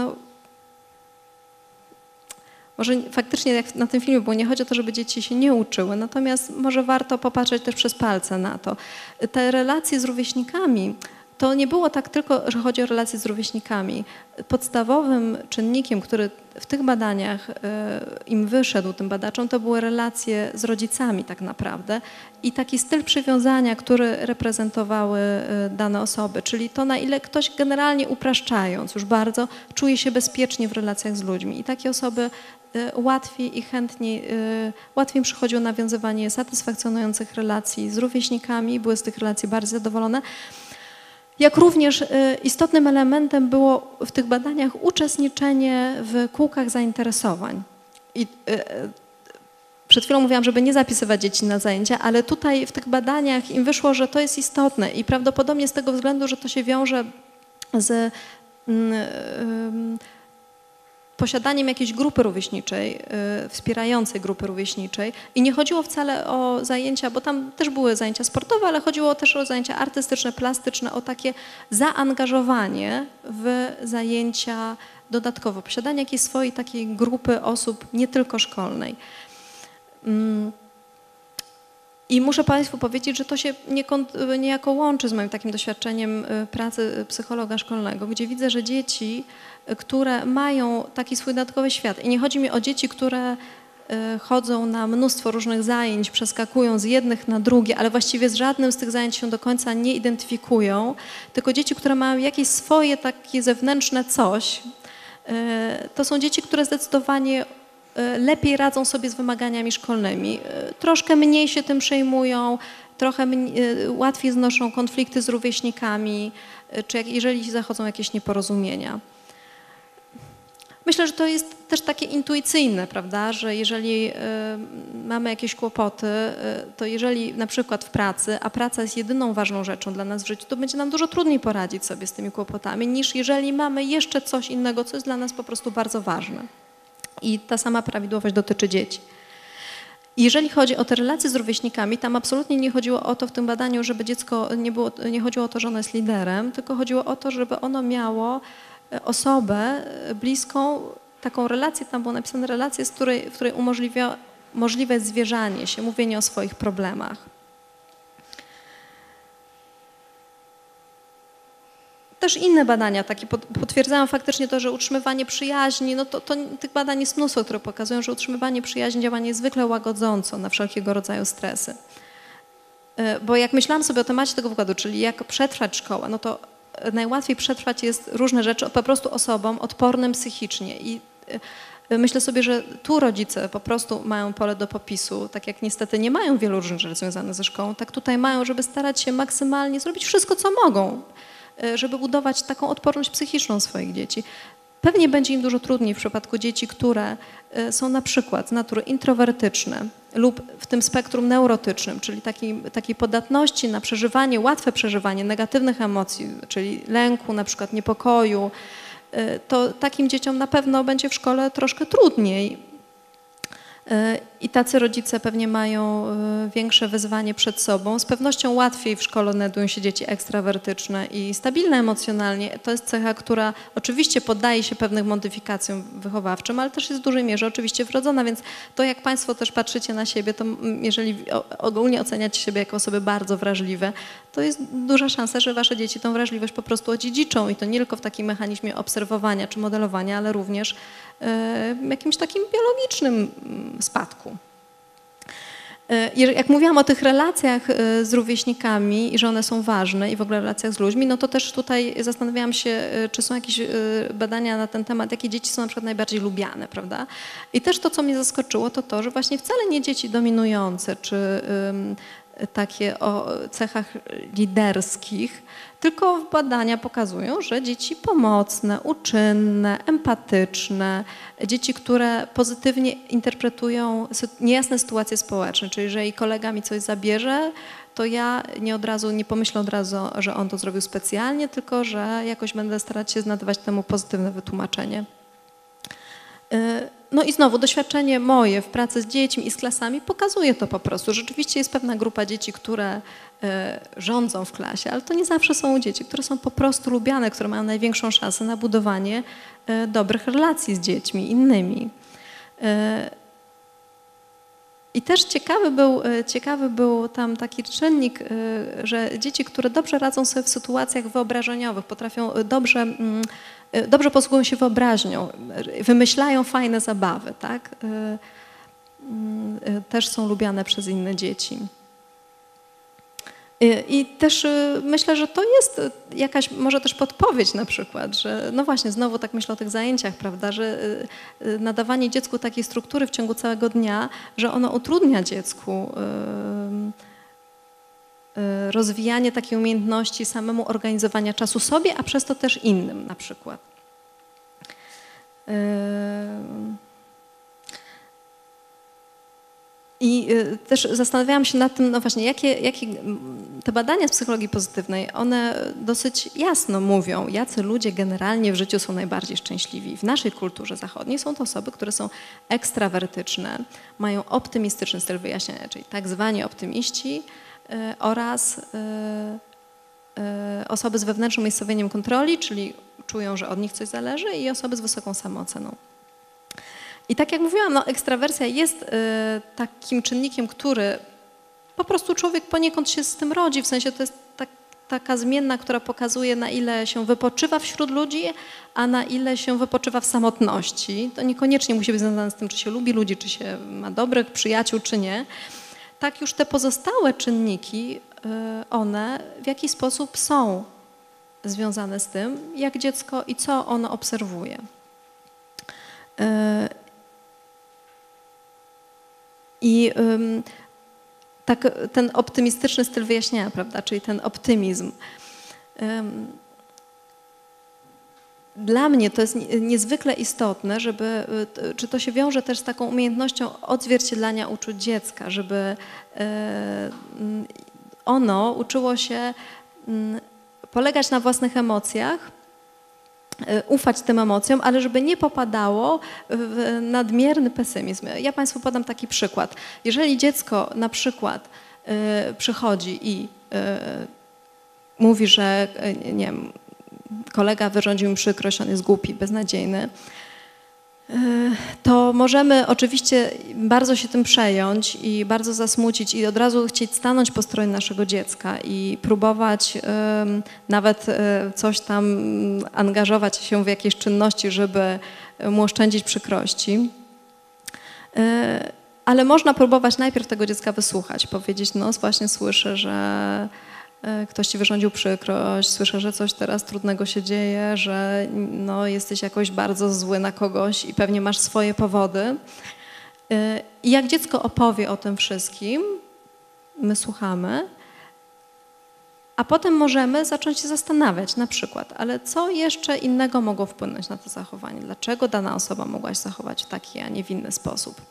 może faktycznie jak na tym filmie, bo nie chodzi o to, żeby dzieci się nie uczyły, natomiast może warto popatrzeć też przez palce na to. Te relacje z rówieśnikami to nie było tak tylko, że chodzi o relacje z rówieśnikami. Podstawowym czynnikiem, który w tych badaniach im wyszedł, tym badaczom, to były relacje z rodzicami tak naprawdę i taki styl przywiązania, który reprezentowały dane osoby, czyli to, na ile ktoś generalnie upraszczając już bardzo, czuje się bezpiecznie w relacjach z ludźmi. I takie osoby łatwiej i chętniej, łatwiej przychodziło nawiązywanie satysfakcjonujących relacji z rówieśnikami, były z tych relacji bardziej zadowolone. Jak również istotnym elementem było w tych badaniach uczestniczenie w kółkach zainteresowań. I przed chwilą mówiłam, żeby nie zapisywać dzieci na zajęcia, ale tutaj w tych badaniach im wyszło, że to jest istotne i prawdopodobnie z tego względu, że to się wiąże z posiadaniem jakiejś grupy rówieśniczej, wspierającej grupy rówieśniczej i nie chodziło wcale o zajęcia, bo tam też były zajęcia sportowe, ale chodziło też o zajęcia artystyczne, plastyczne, o takie zaangażowanie w zajęcia dodatkowo, posiadanie jakiejś swojej takiej grupy osób, nie tylko szkolnej. I muszę Państwu powiedzieć, że to się niejako łączy z moim takim doświadczeniem pracy psychologa szkolnego, gdzie widzę, że dzieci, które mają taki swój dodatkowy świat i nie chodzi mi o dzieci, które chodzą na mnóstwo różnych zajęć, przeskakują z jednych na drugie, ale właściwie z żadnym z tych zajęć się do końca nie identyfikują, tylko dzieci, które mają jakieś swoje takie zewnętrzne coś, to są dzieci, które zdecydowanie lepiej radzą sobie z wymaganiami szkolnymi, troszkę mniej się tym przejmują, trochę łatwiej znoszą konflikty z rówieśnikami, czy jeżeli zachodzą jakieś nieporozumienia. Myślę, że to jest też takie intuicyjne, prawda, że jeżeli mamy jakieś kłopoty, to jeżeli na przykład w pracy, a praca jest jedyną ważną rzeczą dla nas w życiu, to będzie nam dużo trudniej poradzić sobie z tymi kłopotami, niż jeżeli mamy jeszcze coś innego, co jest dla nas po prostu bardzo ważne. I ta sama prawidłowość dotyczy dzieci. Jeżeli chodzi o te relacje z rówieśnikami, tam absolutnie nie chodziło o to w tym badaniu, żeby dziecko, nie chodziło o to, że ono jest liderem, tylko chodziło o to, żeby ono miało osobę bliską, taką relację, tam było napisane relację, w której możliwe jest zwierzanie się, mówienie o swoich problemach. Też inne badania takie potwierdzają faktycznie to, że utrzymywanie przyjaźni, no to tych badań jest mnóstwo, które pokazują, że utrzymywanie przyjaźni działa niezwykle łagodząco na wszelkiego rodzaju stresy. Bo jak myślałam sobie o temacie tego wykładu, czyli jak przetrwać szkołę, no to najłatwiej przetrwać jest różne rzeczy po prostu osobom odpornym psychicznie. I myślę sobie, że tu rodzice po prostu mają pole do popisu, tak jak niestety nie mają wielu różnych rzeczy związanych ze szkołą, tak tutaj mają, żeby starać się maksymalnie zrobić wszystko, co mogą, żeby budować taką odporność psychiczną swoich dzieci. Pewnie będzie im dużo trudniej w przypadku dzieci, które są na przykład z natury introwertyczne lub w tym spektrum neurotycznym, czyli takiej podatności na przeżywanie, łatwe przeżywanie negatywnych emocji, czyli lęku, na przykład niepokoju, to takim dzieciom na pewno będzie w szkole troszkę trudniej. I tacy rodzice pewnie mają większe wyzwanie przed sobą. Z pewnością łatwiej w szkole znajdują się dzieci ekstrawertyczne i stabilne emocjonalnie. To jest cecha, która oczywiście poddaje się pewnym modyfikacjom wychowawczym, ale też jest w dużej mierze oczywiście wrodzona, więc to jak Państwo też patrzycie na siebie, to jeżeli ogólnie oceniacie siebie jako osoby bardzo wrażliwe, to jest duża szansa, że Wasze dzieci tą wrażliwość po prostu odziedziczą i to nie tylko w takim mechanizmie obserwowania czy modelowania, ale również w jakimś takim biologicznym spadku. Jak mówiłam o tych relacjach z rówieśnikami i że one są ważne i w ogóle relacjach z ludźmi, no to też tutaj zastanawiałam się, czy są jakieś badania na ten temat, jakie dzieci są na przykład najbardziej lubiane, prawda? I też to, co mnie zaskoczyło, to to, że właśnie wcale nie dzieci dominujące, czy takie o cechach liderskich, tylko badania pokazują, że dzieci pomocne, uczynne, empatyczne, dzieci, które pozytywnie interpretują niejasne sytuacje społeczne, czyli jeżeli kolega mi coś zabierze, to ja nie pomyślę od razu, że on to zrobił specjalnie, tylko że jakoś będę starać się znajdować temu pozytywne wytłumaczenie. No i znowu doświadczenie moje w pracy z dziećmi i z klasami pokazuje to po prostu. Rzeczywiście jest pewna grupa dzieci, które rządzą w klasie, ale to nie zawsze są dzieci, które są po prostu lubiane, które mają największą szansę na budowanie dobrych relacji z dziećmi innymi. I też ciekawy był tam taki czynnik, że dzieci, które dobrze radzą sobie w sytuacjach wyobrażeniowych, potrafią dobrze posługują się wyobraźnią, wymyślają fajne zabawy, tak? Też są lubiane przez inne dzieci. I też myślę, że to jest jakaś może też podpowiedź na przykład, że no właśnie znowu tak myślę o tych zajęciach, prawda, że nadawanie dziecku takiej struktury w ciągu całego dnia, że ono utrudnia dziecku rozwijanie takiej umiejętności samemu organizowania czasu sobie, a przez to też innym na przykład. I też zastanawiałam się nad tym, no właśnie, jakie te badania z psychologii pozytywnej, one dosyć jasno mówią, jacy ludzie generalnie w życiu są najbardziej szczęśliwi. W naszej kulturze zachodniej są to osoby, które są ekstrawertyczne, mają optymistyczny styl wyjaśniania, czyli tak zwani optymiści oraz osoby z wewnętrznym umiejscowieniem kontroli, czyli czują, że od nich coś zależy, i osoby z wysoką samooceną. I tak jak mówiłam, no, ekstrawersja jest takim czynnikiem, który po prostu człowiek poniekąd się z tym rodzi, w sensie to jest taka zmienna, która pokazuje, na ile się wypoczywa wśród ludzi, a na ile się wypoczywa w samotności. To niekoniecznie musi być związane z tym, czy się lubi ludzi, czy się ma dobrych przyjaciół, czy nie. Tak już te pozostałe czynniki, one w jakiś sposób są związane z tym, jak dziecko i co ono obserwuje. I tak ten optymistyczny styl wyjaśniania, prawda, czyli ten optymizm. Dla mnie to jest niezwykle istotne, czy to się wiąże też z taką umiejętnością odzwierciedlania uczuć dziecka, żeby ono uczyło się polegać na własnych emocjach, ufać tym emocjom, ale żeby nie popadało w nadmierny pesymizm. Ja Państwu podam taki przykład. Jeżeli dziecko na przykład przychodzi i mówi, że nie wiem, kolega wyrządził mi przykrość, on jest głupi, beznadziejny, to możemy oczywiście bardzo się tym przejąć i bardzo zasmucić i od razu chcieć stanąć po stronie naszego dziecka i próbować nawet coś tam angażować się w jakieś czynności, żeby mu oszczędzić przykrości. Ale można próbować najpierw tego dziecka wysłuchać, powiedzieć, no właśnie słyszę, że ktoś ci wyrządził przykrość, słyszę, że coś teraz trudnego się dzieje, że no, jesteś jakoś bardzo zły na kogoś i pewnie masz swoje powody. I jak dziecko opowie o tym wszystkim, my słuchamy, a potem możemy zacząć się zastanawiać na przykład, ale co jeszcze innego mogło wpłynąć na to zachowanie? Dlaczego dana osoba mogła się zachować w taki, a nie w inny sposób?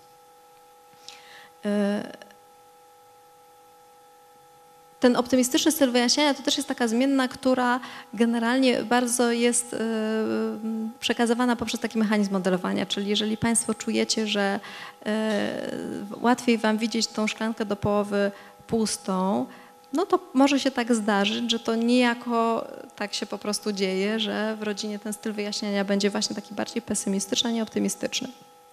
Ten optymistyczny styl wyjaśniania to też jest taka zmienna, która generalnie bardzo jest przekazywana poprzez taki mechanizm modelowania, czyli jeżeli Państwo czujecie, że łatwiej Wam widzieć tą szklankę do połowy pustą, no to może się tak zdarzyć, że to niejako tak się po prostu dzieje, że w rodzinie ten styl wyjaśniania będzie właśnie taki bardziej pesymistyczny, a nie optymistyczny.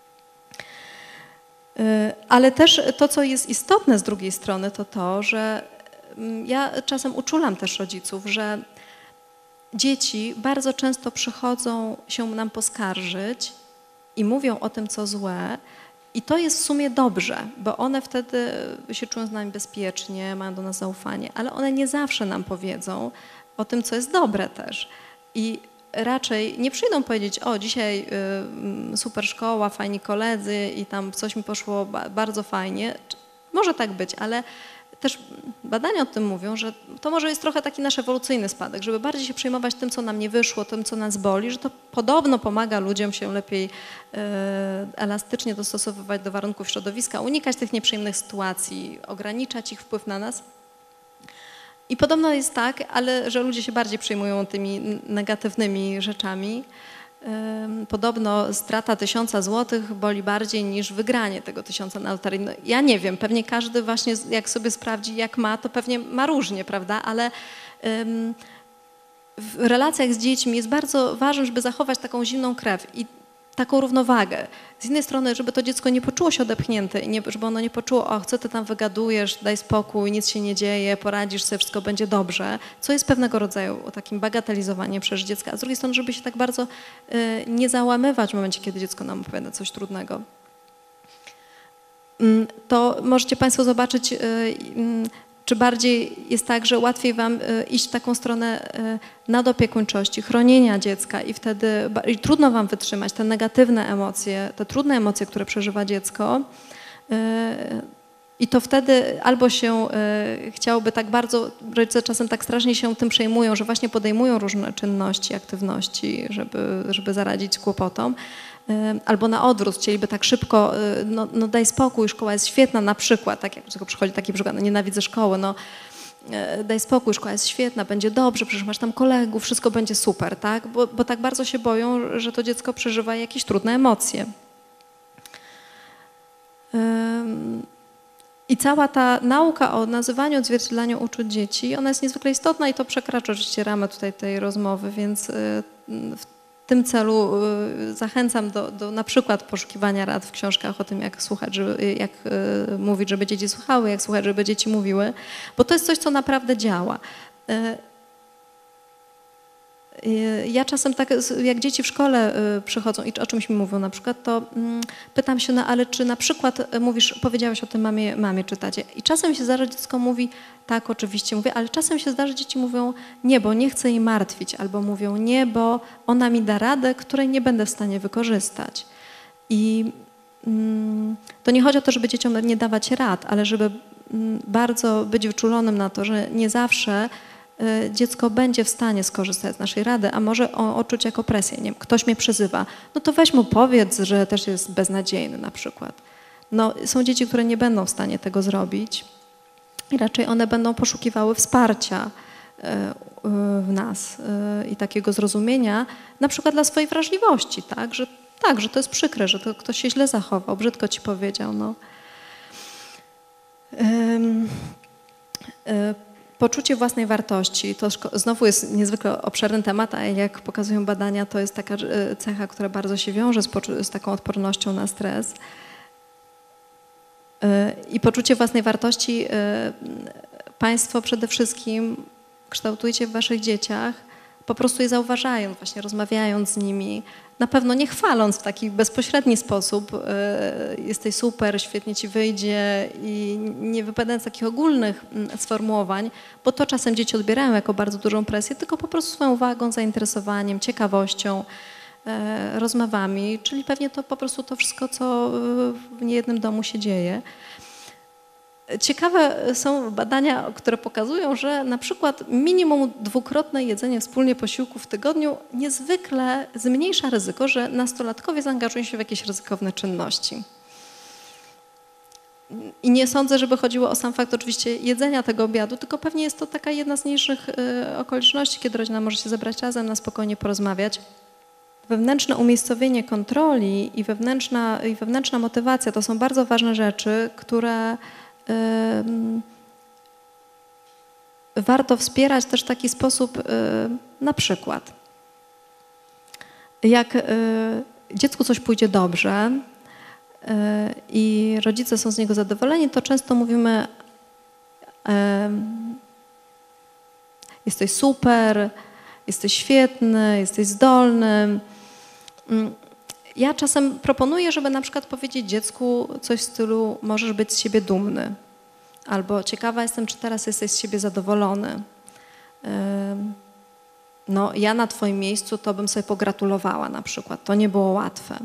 Ale też to, co jest istotne z drugiej strony, to to, że ja czasem uczulam też rodziców, że dzieci bardzo często przychodzą się nam poskarżyć i mówią o tym, co złe, i to jest w sumie dobrze, bo one wtedy się czują z nami bezpiecznie, mają do nas zaufanie, ale one nie zawsze nam powiedzą o tym, co jest dobre też. I raczej nie przyjdą powiedzieć, o dzisiaj super szkoła, fajni koledzy i tam coś mi poszło bardzo fajnie. Może tak być, ale też badania o tym mówią, że to może jest trochę taki nasz ewolucyjny spadek, żeby bardziej się przejmować tym, co nam nie wyszło, tym, co nas boli, że to podobno pomaga ludziom się lepiej elastycznie dostosowywać do warunków środowiska, unikać tych nieprzyjemnych sytuacji, ograniczać ich wpływ na nas. I podobno jest tak, ale że ludzie się bardziej przejmują tymi negatywnymi rzeczami. Podobno strata 1000 złotych boli bardziej niż wygranie tego 1000 na loterii. No, ja nie wiem, pewnie każdy właśnie jak sobie sprawdzi, jak ma, to pewnie ma różnie, prawda? Ale w relacjach z dziećmi jest bardzo ważne, żeby zachować taką zimną krew. I taką równowagę. Z jednej strony, żeby to dziecko nie poczuło się odepchnięte i żeby ono nie poczuło, o, co ty tam wygadujesz, daj spokój, nic się nie dzieje, poradzisz sobie, wszystko będzie dobrze, co jest pewnego rodzaju takim bagatelizowaniem przez dziecka, a z drugiej strony, żeby się tak bardzo nie załamywać w momencie, kiedy dziecko nam opowiada coś trudnego. To możecie Państwo zobaczyć, czy bardziej jest tak, że łatwiej Wam iść w taką stronę nadopiekuńczości, chronienia dziecka i wtedy trudno Wam wytrzymać te negatywne emocje, te trudne emocje, które przeżywa dziecko. I to wtedy albo się chciałoby tak bardzo, rodzice czasem tak strasznie się tym przejmują, że właśnie podejmują różne czynności, aktywności, żeby zaradzić kłopotom, albo na odwrót, chcieliby tak szybko, no daj spokój, szkoła jest świetna na przykład, tak jak przychodzi taki przykład, no nienawidzę szkoły, no daj spokój, szkoła jest świetna, będzie dobrze, przecież masz tam kolegów, wszystko będzie super, tak? Bo tak bardzo się boją, że to dziecko przeżywa jakieś trudne emocje. I cała ta nauka o nazywaniu, odzwierciedlaniu uczuć dzieci, ona jest niezwykle istotna i to przekracza oczywiście ramę tutaj tej rozmowy, więc w tym celu zachęcam do na przykład poszukiwania rad w książkach o tym, jak słuchać, jak mówić, żeby dzieci słuchały, jak słuchać, żeby dzieci mówiły, bo to jest coś, co naprawdę działa. Ja czasem tak, jak dzieci w szkole przychodzą i o czymś mi mówią na przykład, to pytam się, no ale czy na przykład mówisz, powiedziałaś o tym mamie czytacie. I czasem się zdarza, dziecko mówi, tak, oczywiście mówię, ale czasem się zdarza, dzieci mówią, nie, bo nie chcę jej martwić, albo mówią, nie, bo ona mi da radę, której nie będę w stanie wykorzystać. I to nie chodzi o to, żeby dzieciom nie dawać rad, ale żeby bardzo być wyczulonym na to, że nie zawsze dziecko będzie w stanie skorzystać z naszej rady, a może odczuć jako presję. Nie wiem, ktoś mnie przyzywa, no to weź mu powiedz, że też jest beznadziejny na przykład. No, są dzieci, które nie będą w stanie tego zrobić i raczej one będą poszukiwały wsparcia w nas i takiego zrozumienia, na przykład dla swojej wrażliwości, tak, że to jest przykre, że to ktoś się źle zachował, brzydko ci powiedział. No. Poczucie własnej wartości, to znowu jest niezwykle obszerny temat, a jak pokazują badania, to jest taka cecha, która bardzo się wiąże z taką odpornością na stres. I poczucie własnej wartości Państwo przede wszystkim kształtujcie w Waszych dzieciach, po prostu je zauważając, właśnie rozmawiając z nimi, na pewno nie chwaląc w taki bezpośredni sposób, jesteś super, świetnie ci wyjdzie i nie wypowiadając takich ogólnych sformułowań, bo to czasem dzieci odbierają jako bardzo dużą presję, tylko po prostu swoją uwagą, zainteresowaniem, ciekawością, rozmowami, czyli pewnie to po prostu to wszystko, co w niejednym domu się dzieje. Ciekawe są badania, które pokazują, że na przykład minimum dwukrotne jedzenie wspólnie posiłku w tygodniu niezwykle zmniejsza ryzyko, że nastolatkowie zaangażują się w jakieś ryzykowne czynności. I nie sądzę, żeby chodziło o sam fakt oczywiście jedzenia tego obiadu, tylko pewnie jest to taka jedna z mniejszych okoliczności, kiedy rodzina może się zebrać razem, na spokojnie porozmawiać. Wewnętrzne umiejscowienie kontroli i wewnętrzna motywacja to są bardzo ważne rzeczy, które warto wspierać też w taki sposób, na przykład, jak dziecku coś pójdzie dobrze i rodzice są z niego zadowoleni, to często mówimy, jesteś super, jesteś świetny, jesteś zdolny. Ja czasem proponuję, żeby na przykład powiedzieć dziecku coś w stylu możesz być z siebie dumny albo ciekawa jestem, czy teraz jesteś z siebie zadowolony. No ja na twoim miejscu to bym sobie pogratulowała na przykład. To nie było łatwe.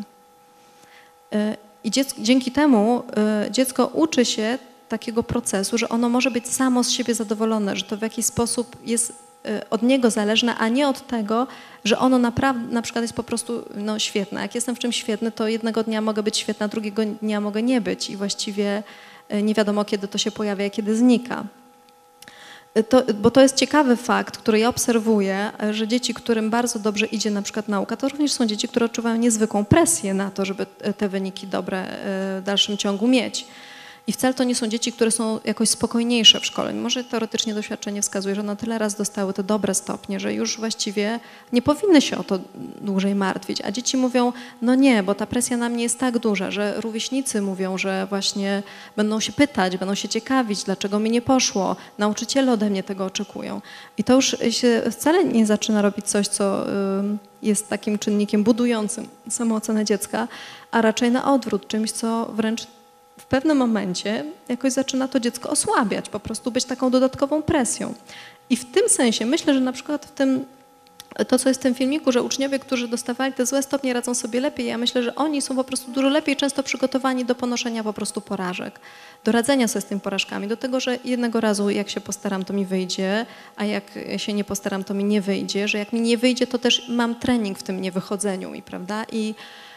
I dzięki temu dziecko uczy się takiego procesu, że ono może być samo z siebie zadowolone, że to w jakiś sposób jest od niego zależne, a nie od tego, że ono naprawdę na przykład jest po prostu świetne. Jak jestem w czymś świetny, to jednego dnia mogę być świetna, drugiego dnia mogę nie być i właściwie nie wiadomo, kiedy to się pojawia, kiedy znika. Bo to jest ciekawy fakt, który ja obserwuję, że dzieci, którym bardzo dobrze idzie na przykład nauka, to również są dzieci, które odczuwają niezwykłą presję na to, żeby te wyniki dobre w dalszym ciągu mieć. I wcale to nie są dzieci, które są jakoś spokojniejsze w szkole. Mimo że teoretycznie doświadczenie wskazuje, że na tyle raz dostały te dobre stopnie, że już właściwie nie powinny się o to dłużej martwić. A dzieci mówią, no nie, bo ta presja na mnie jest tak duża, że rówieśnicy mówią, że właśnie będą się pytać, będą się ciekawić, dlaczego mi nie poszło. Nauczyciele ode mnie tego oczekują. I to już się wcale nie zaczyna robić coś, co jest takim czynnikiem budującym samoocenę dziecka, a raczej na odwrót, czymś, co wręcz w pewnym momencie jakoś zaczyna to dziecko osłabiać, po prostu być taką dodatkową presją. I w tym sensie myślę, że na przykład to, co jest w tym filmiku, że uczniowie, którzy dostawali te złe stopnie, radzą sobie lepiej. Ja myślę, że oni są po prostu dużo lepiej często przygotowani do ponoszenia po prostu porażek, do radzenia sobie z tymi porażkami, do tego, że jednego razu jak się postaram, to mi wyjdzie, a jak się nie postaram, to mi nie wyjdzie, że jak mi nie wyjdzie, to też mam trening w tym niewychodzeniu, prawda? I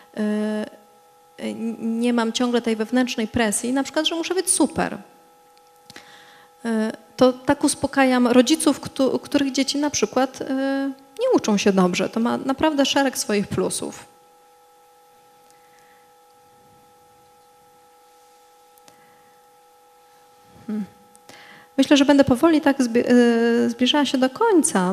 nie mam ciągle tej wewnętrznej presji, na przykład, że muszę być super. To tak uspokajam rodziców, których dzieci na przykład nie uczą się dobrze. To ma naprawdę szereg swoich plusów. Myślę, że będę powoli tak zbliżała się do końca.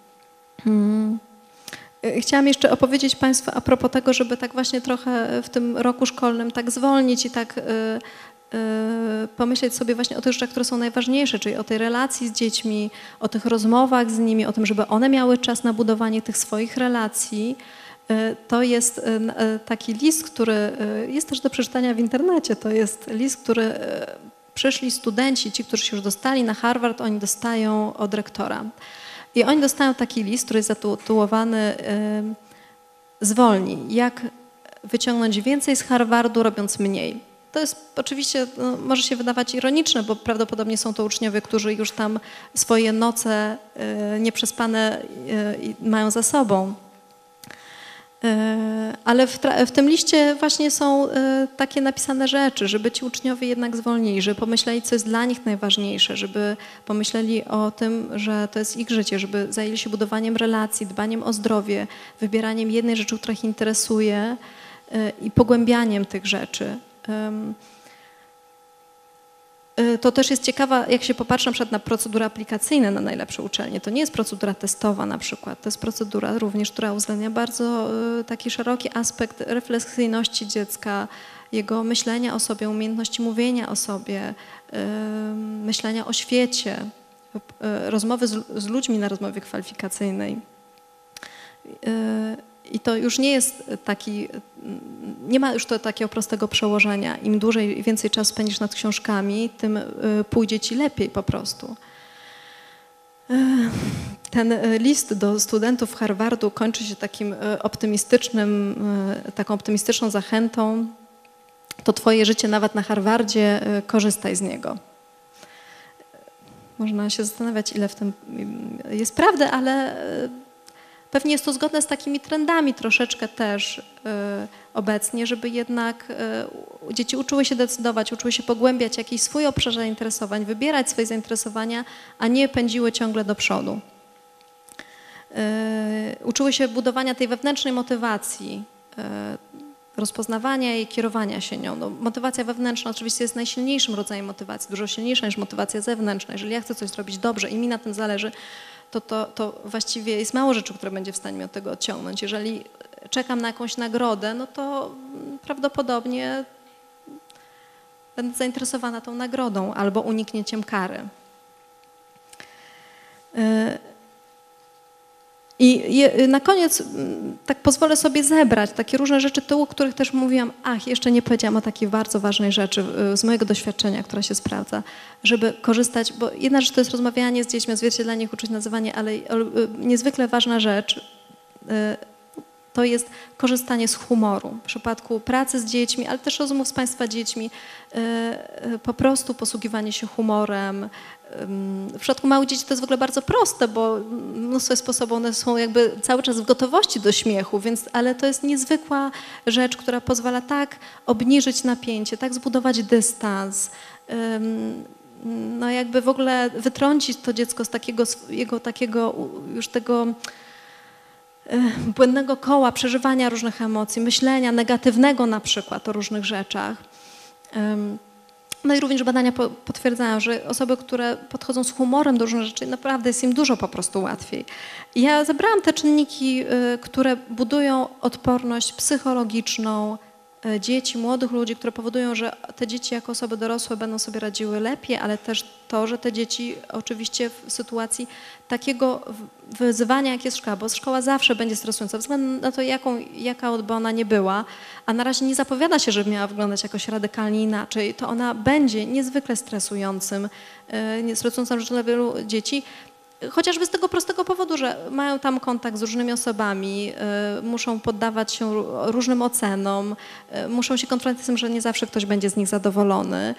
Chciałam jeszcze opowiedzieć Państwu a propos tego, żeby tak właśnie trochę w tym roku szkolnym tak zwolnić i tak pomyśleć sobie właśnie o tych rzeczach, które są najważniejsze, czyli o tej relacji z dziećmi, o tych rozmowach z nimi, o tym, żeby one miały czas na budowanie tych swoich relacji. To jest taki list, który jest też do przeczytania w internecie. To jest list, który przyszli studenci, ci, którzy się już dostali na Harvard, oni dostają od rektora. I oni dostają taki list, który jest zatytułowany Zwolnij, jak wyciągnąć więcej z Harvardu, robiąc mniej. To jest oczywiście, może się wydawać ironiczne, bo prawdopodobnie są to uczniowie, którzy już tam swoje noce nieprzespane mają za sobą. Ale w tym liście właśnie są takie napisane rzeczy, żeby ci uczniowie jednak zwolnili, żeby pomyśleli, co jest dla nich najważniejsze, żeby pomyśleli o tym, że to jest ich życie, żeby zajęli się budowaniem relacji, dbaniem o zdrowie, wybieraniem jednej rzeczy, która ich interesuje i pogłębianiem tych rzeczy. To też jest ciekawe, jak się popatrzy na przykład na procedury aplikacyjne na najlepsze uczelnie. To nie jest procedura testowa na przykład, to jest procedura również, która uwzględnia bardzo taki szeroki aspekt refleksyjności dziecka, jego myślenia o sobie, umiejętności mówienia o sobie, myślenia o świecie, rozmowy z ludźmi na rozmowie kwalifikacyjnej. I to już nie jest taki, nie ma już to takiego prostego przełożenia. Im dłużej i więcej czasu spędzisz nad książkami, tym pójdzie ci lepiej po prostu. Ten list do studentów Harvardu kończy się takim taką optymistyczną zachętą. To twoje życie nawet na Harvardzie, korzystaj z niego. Można się zastanawiać, ile w tym jest prawdy, ale pewnie jest to zgodne z takimi trendami troszeczkę też obecnie, żeby jednak dzieci uczyły się decydować, uczyły się pogłębiać jakiś swój obszar zainteresowań, wybierać swoje zainteresowania, a nie pędziły ciągle do przodu. Uczyły się budowania tej wewnętrznej motywacji, rozpoznawania i kierowania się nią. No, motywacja wewnętrzna oczywiście jest najsilniejszym rodzajem motywacji, dużo silniejsza niż motywacja zewnętrzna. Jeżeli ja chcę coś zrobić dobrze i mi na tym zależy, to właściwie jest mało rzeczy, które będzie w stanie mnie od tego odciągnąć. Jeżeli czekam na jakąś nagrodę, no to prawdopodobnie będę zainteresowana tą nagrodą albo uniknięciem kary. I na koniec tak pozwolę sobie zebrać takie różne rzeczy tyłu, o których też mówiłam. Jeszcze nie powiedziałam o takiej bardzo ważnej rzeczy z mojego doświadczenia, która się sprawdza, żeby korzystać, bo jedna rzecz to jest rozmawianie z dziećmi, odzwierciedlenie ich uczuć, nazywanie, ale niezwykle ważna rzecz to jest korzystanie z humoru. W przypadku pracy z dziećmi, ale też rozmów z Państwa dziećmi, po prostu posługiwanie się humorem. W przypadku małych dzieci to jest w ogóle bardzo proste, bo mnóstwo sposobów, one są jakby cały czas w gotowości do śmiechu, ale to jest niezwykła rzecz, która pozwala tak obniżyć napięcie, tak zbudować dystans, no jakby w ogóle wytrącić to dziecko z takiego już tego błędnego koła przeżywania różnych emocji, myślenia negatywnego na przykład o różnych rzeczach. No i również badania potwierdzają, że osoby, które podchodzą z humorem do różnych rzeczy, naprawdę jest im dużo po prostu łatwiej. Ja zebrałam te czynniki, które budują odporność psychologiczną dzieci, młodych ludzi, które powodują, że te dzieci jako osoby dorosłe będą sobie radziły lepiej, ale też to, że te dzieci oczywiście w sytuacji takiego wyzwania, jak jest szkoła, bo szkoła zawsze będzie stresująca, ze względu na to, jaka by ona nie była, a na razie nie zapowiada się, żeby miała wyglądać jakoś radykalnie inaczej, to ona będzie niezwykle stresującym rzeczą dla wielu dzieci. Chociażby z tego prostego powodu, że mają tam kontakt z różnymi osobami, muszą poddawać się różnym ocenom, muszą się konfrontować z tym, że nie zawsze ktoś będzie z nich zadowolony.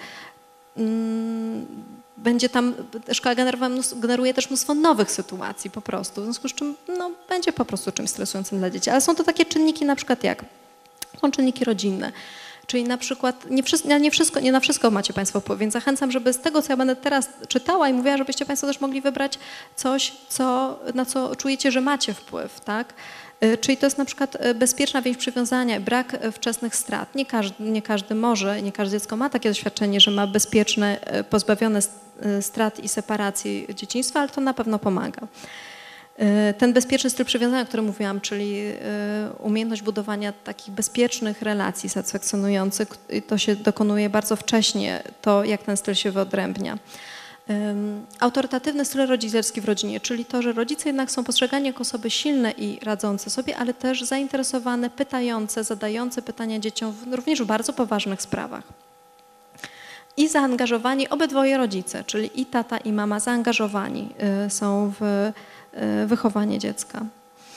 Będzie tam, szkoła generuje też mnóstwo nowych sytuacji po prostu, w związku z czym no, będzie po prostu czymś stresującym dla dzieci. Ale są to takie czynniki na przykład jak? Są czynniki rodzinne. Czyli na przykład nie na wszystko macie Państwo wpływ, więc zachęcam, żeby z tego, co ja będę teraz czytała i mówiła, żebyście Państwo też mogli wybrać coś, na co czujecie, że macie wpływ, tak? Czyli to jest na przykład bezpieczna więź przywiązania, brak wczesnych strat. Nie każdy może, nie każde dziecko ma takie doświadczenie, że ma bezpieczne, pozbawione strat i separacji dzieciństwa, ale to na pewno pomaga. Ten bezpieczny styl przywiązania, o którym mówiłam, czyli umiejętność budowania takich bezpiecznych relacji satysfakcjonujących, to się dokonuje bardzo wcześnie, to jak ten styl się wyodrębnia. Autorytatywny styl rodzicielski w rodzinie, czyli to, że rodzice jednak są postrzegani jako osoby silne i radzące sobie, ale też zainteresowane, pytające, zadające pytania dzieciom również w bardzo poważnych sprawach. I zaangażowani obydwoje rodzice, czyli i tata, i mama zaangażowani są w wychowanie dziecka.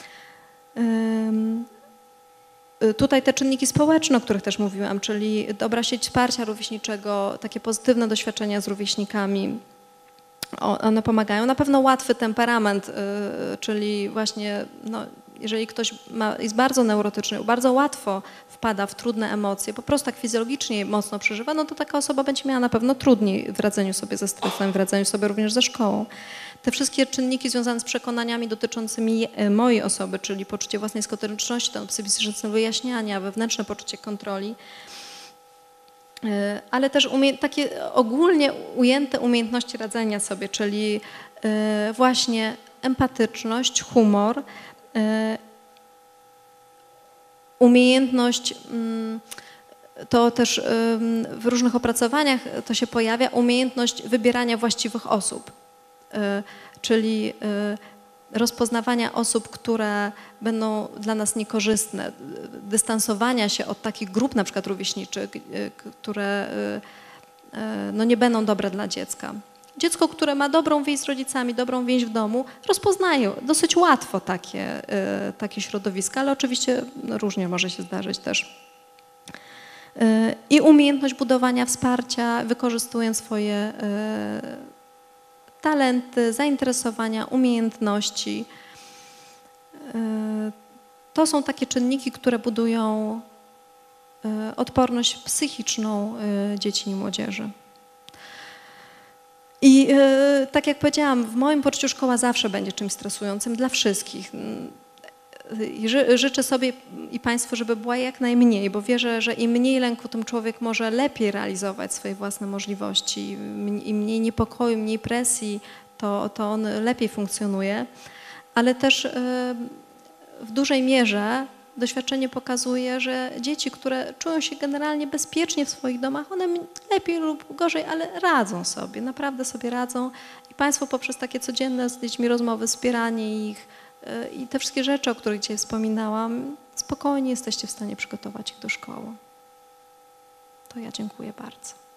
Tutaj te czynniki społeczne, o których też mówiłam, czyli dobra sieć wsparcia rówieśniczego, takie pozytywne doświadczenia z rówieśnikami, one pomagają. Na pewno łatwy temperament, czyli właśnie no, jeżeli ktoś jest bardzo neurotyczny, bardzo łatwo wpada w trudne emocje, po prostu tak fizjologicznie mocno przeżywa, no to taka osoba będzie miała na pewno trudniej w radzeniu sobie ze stresem, w radzeniu sobie również ze szkołą. Te wszystkie czynniki związane z przekonaniami dotyczącymi mojej osoby, czyli poczucie własnej skuteczności, to psychiczne wyjaśniania, wewnętrzne poczucie kontroli, ale też takie ogólnie ujęte umiejętności radzenia sobie, czyli właśnie empatyczność, humor, umiejętność, to też w różnych opracowaniach to się pojawia, umiejętność wybierania właściwych osób, czyli rozpoznawania osób, które będą dla nas niekorzystne, dystansowania się od takich grup na przykład rówieśniczych, które no, nie będą dobre dla dziecka. Dziecko, które ma dobrą więź z rodzicami, dobrą więź w domu, rozpoznaje dosyć łatwo takie środowiska, ale oczywiście różnie może się zdarzyć też. I umiejętność budowania wsparcia, wykorzystując swoje talenty, zainteresowania, umiejętności. To są takie czynniki, które budują odporność psychiczną dzieci i młodzieży. I tak jak powiedziałam, w moim poczuciu szkoła zawsze będzie czymś stresującym dla wszystkich. Życzę sobie i Państwu, żeby była jak najmniej, bo wierzę, że im mniej lęku, tym człowiek może lepiej realizować swoje własne możliwości. Im mniej niepokoju, mniej presji, to on lepiej funkcjonuje. Ale też w dużej mierze doświadczenie pokazuje, że dzieci, które czują się generalnie bezpiecznie w swoich domach, one lepiej lub gorzej, ale radzą sobie, naprawdę sobie radzą. I Państwo poprzez takie codzienne z dziećmi rozmowy, wspieranie ich i te wszystkie rzeczy, o których dzisiaj wspominałam, spokojnie jesteście w stanie przygotować ich do szkoły. To ja dziękuję bardzo.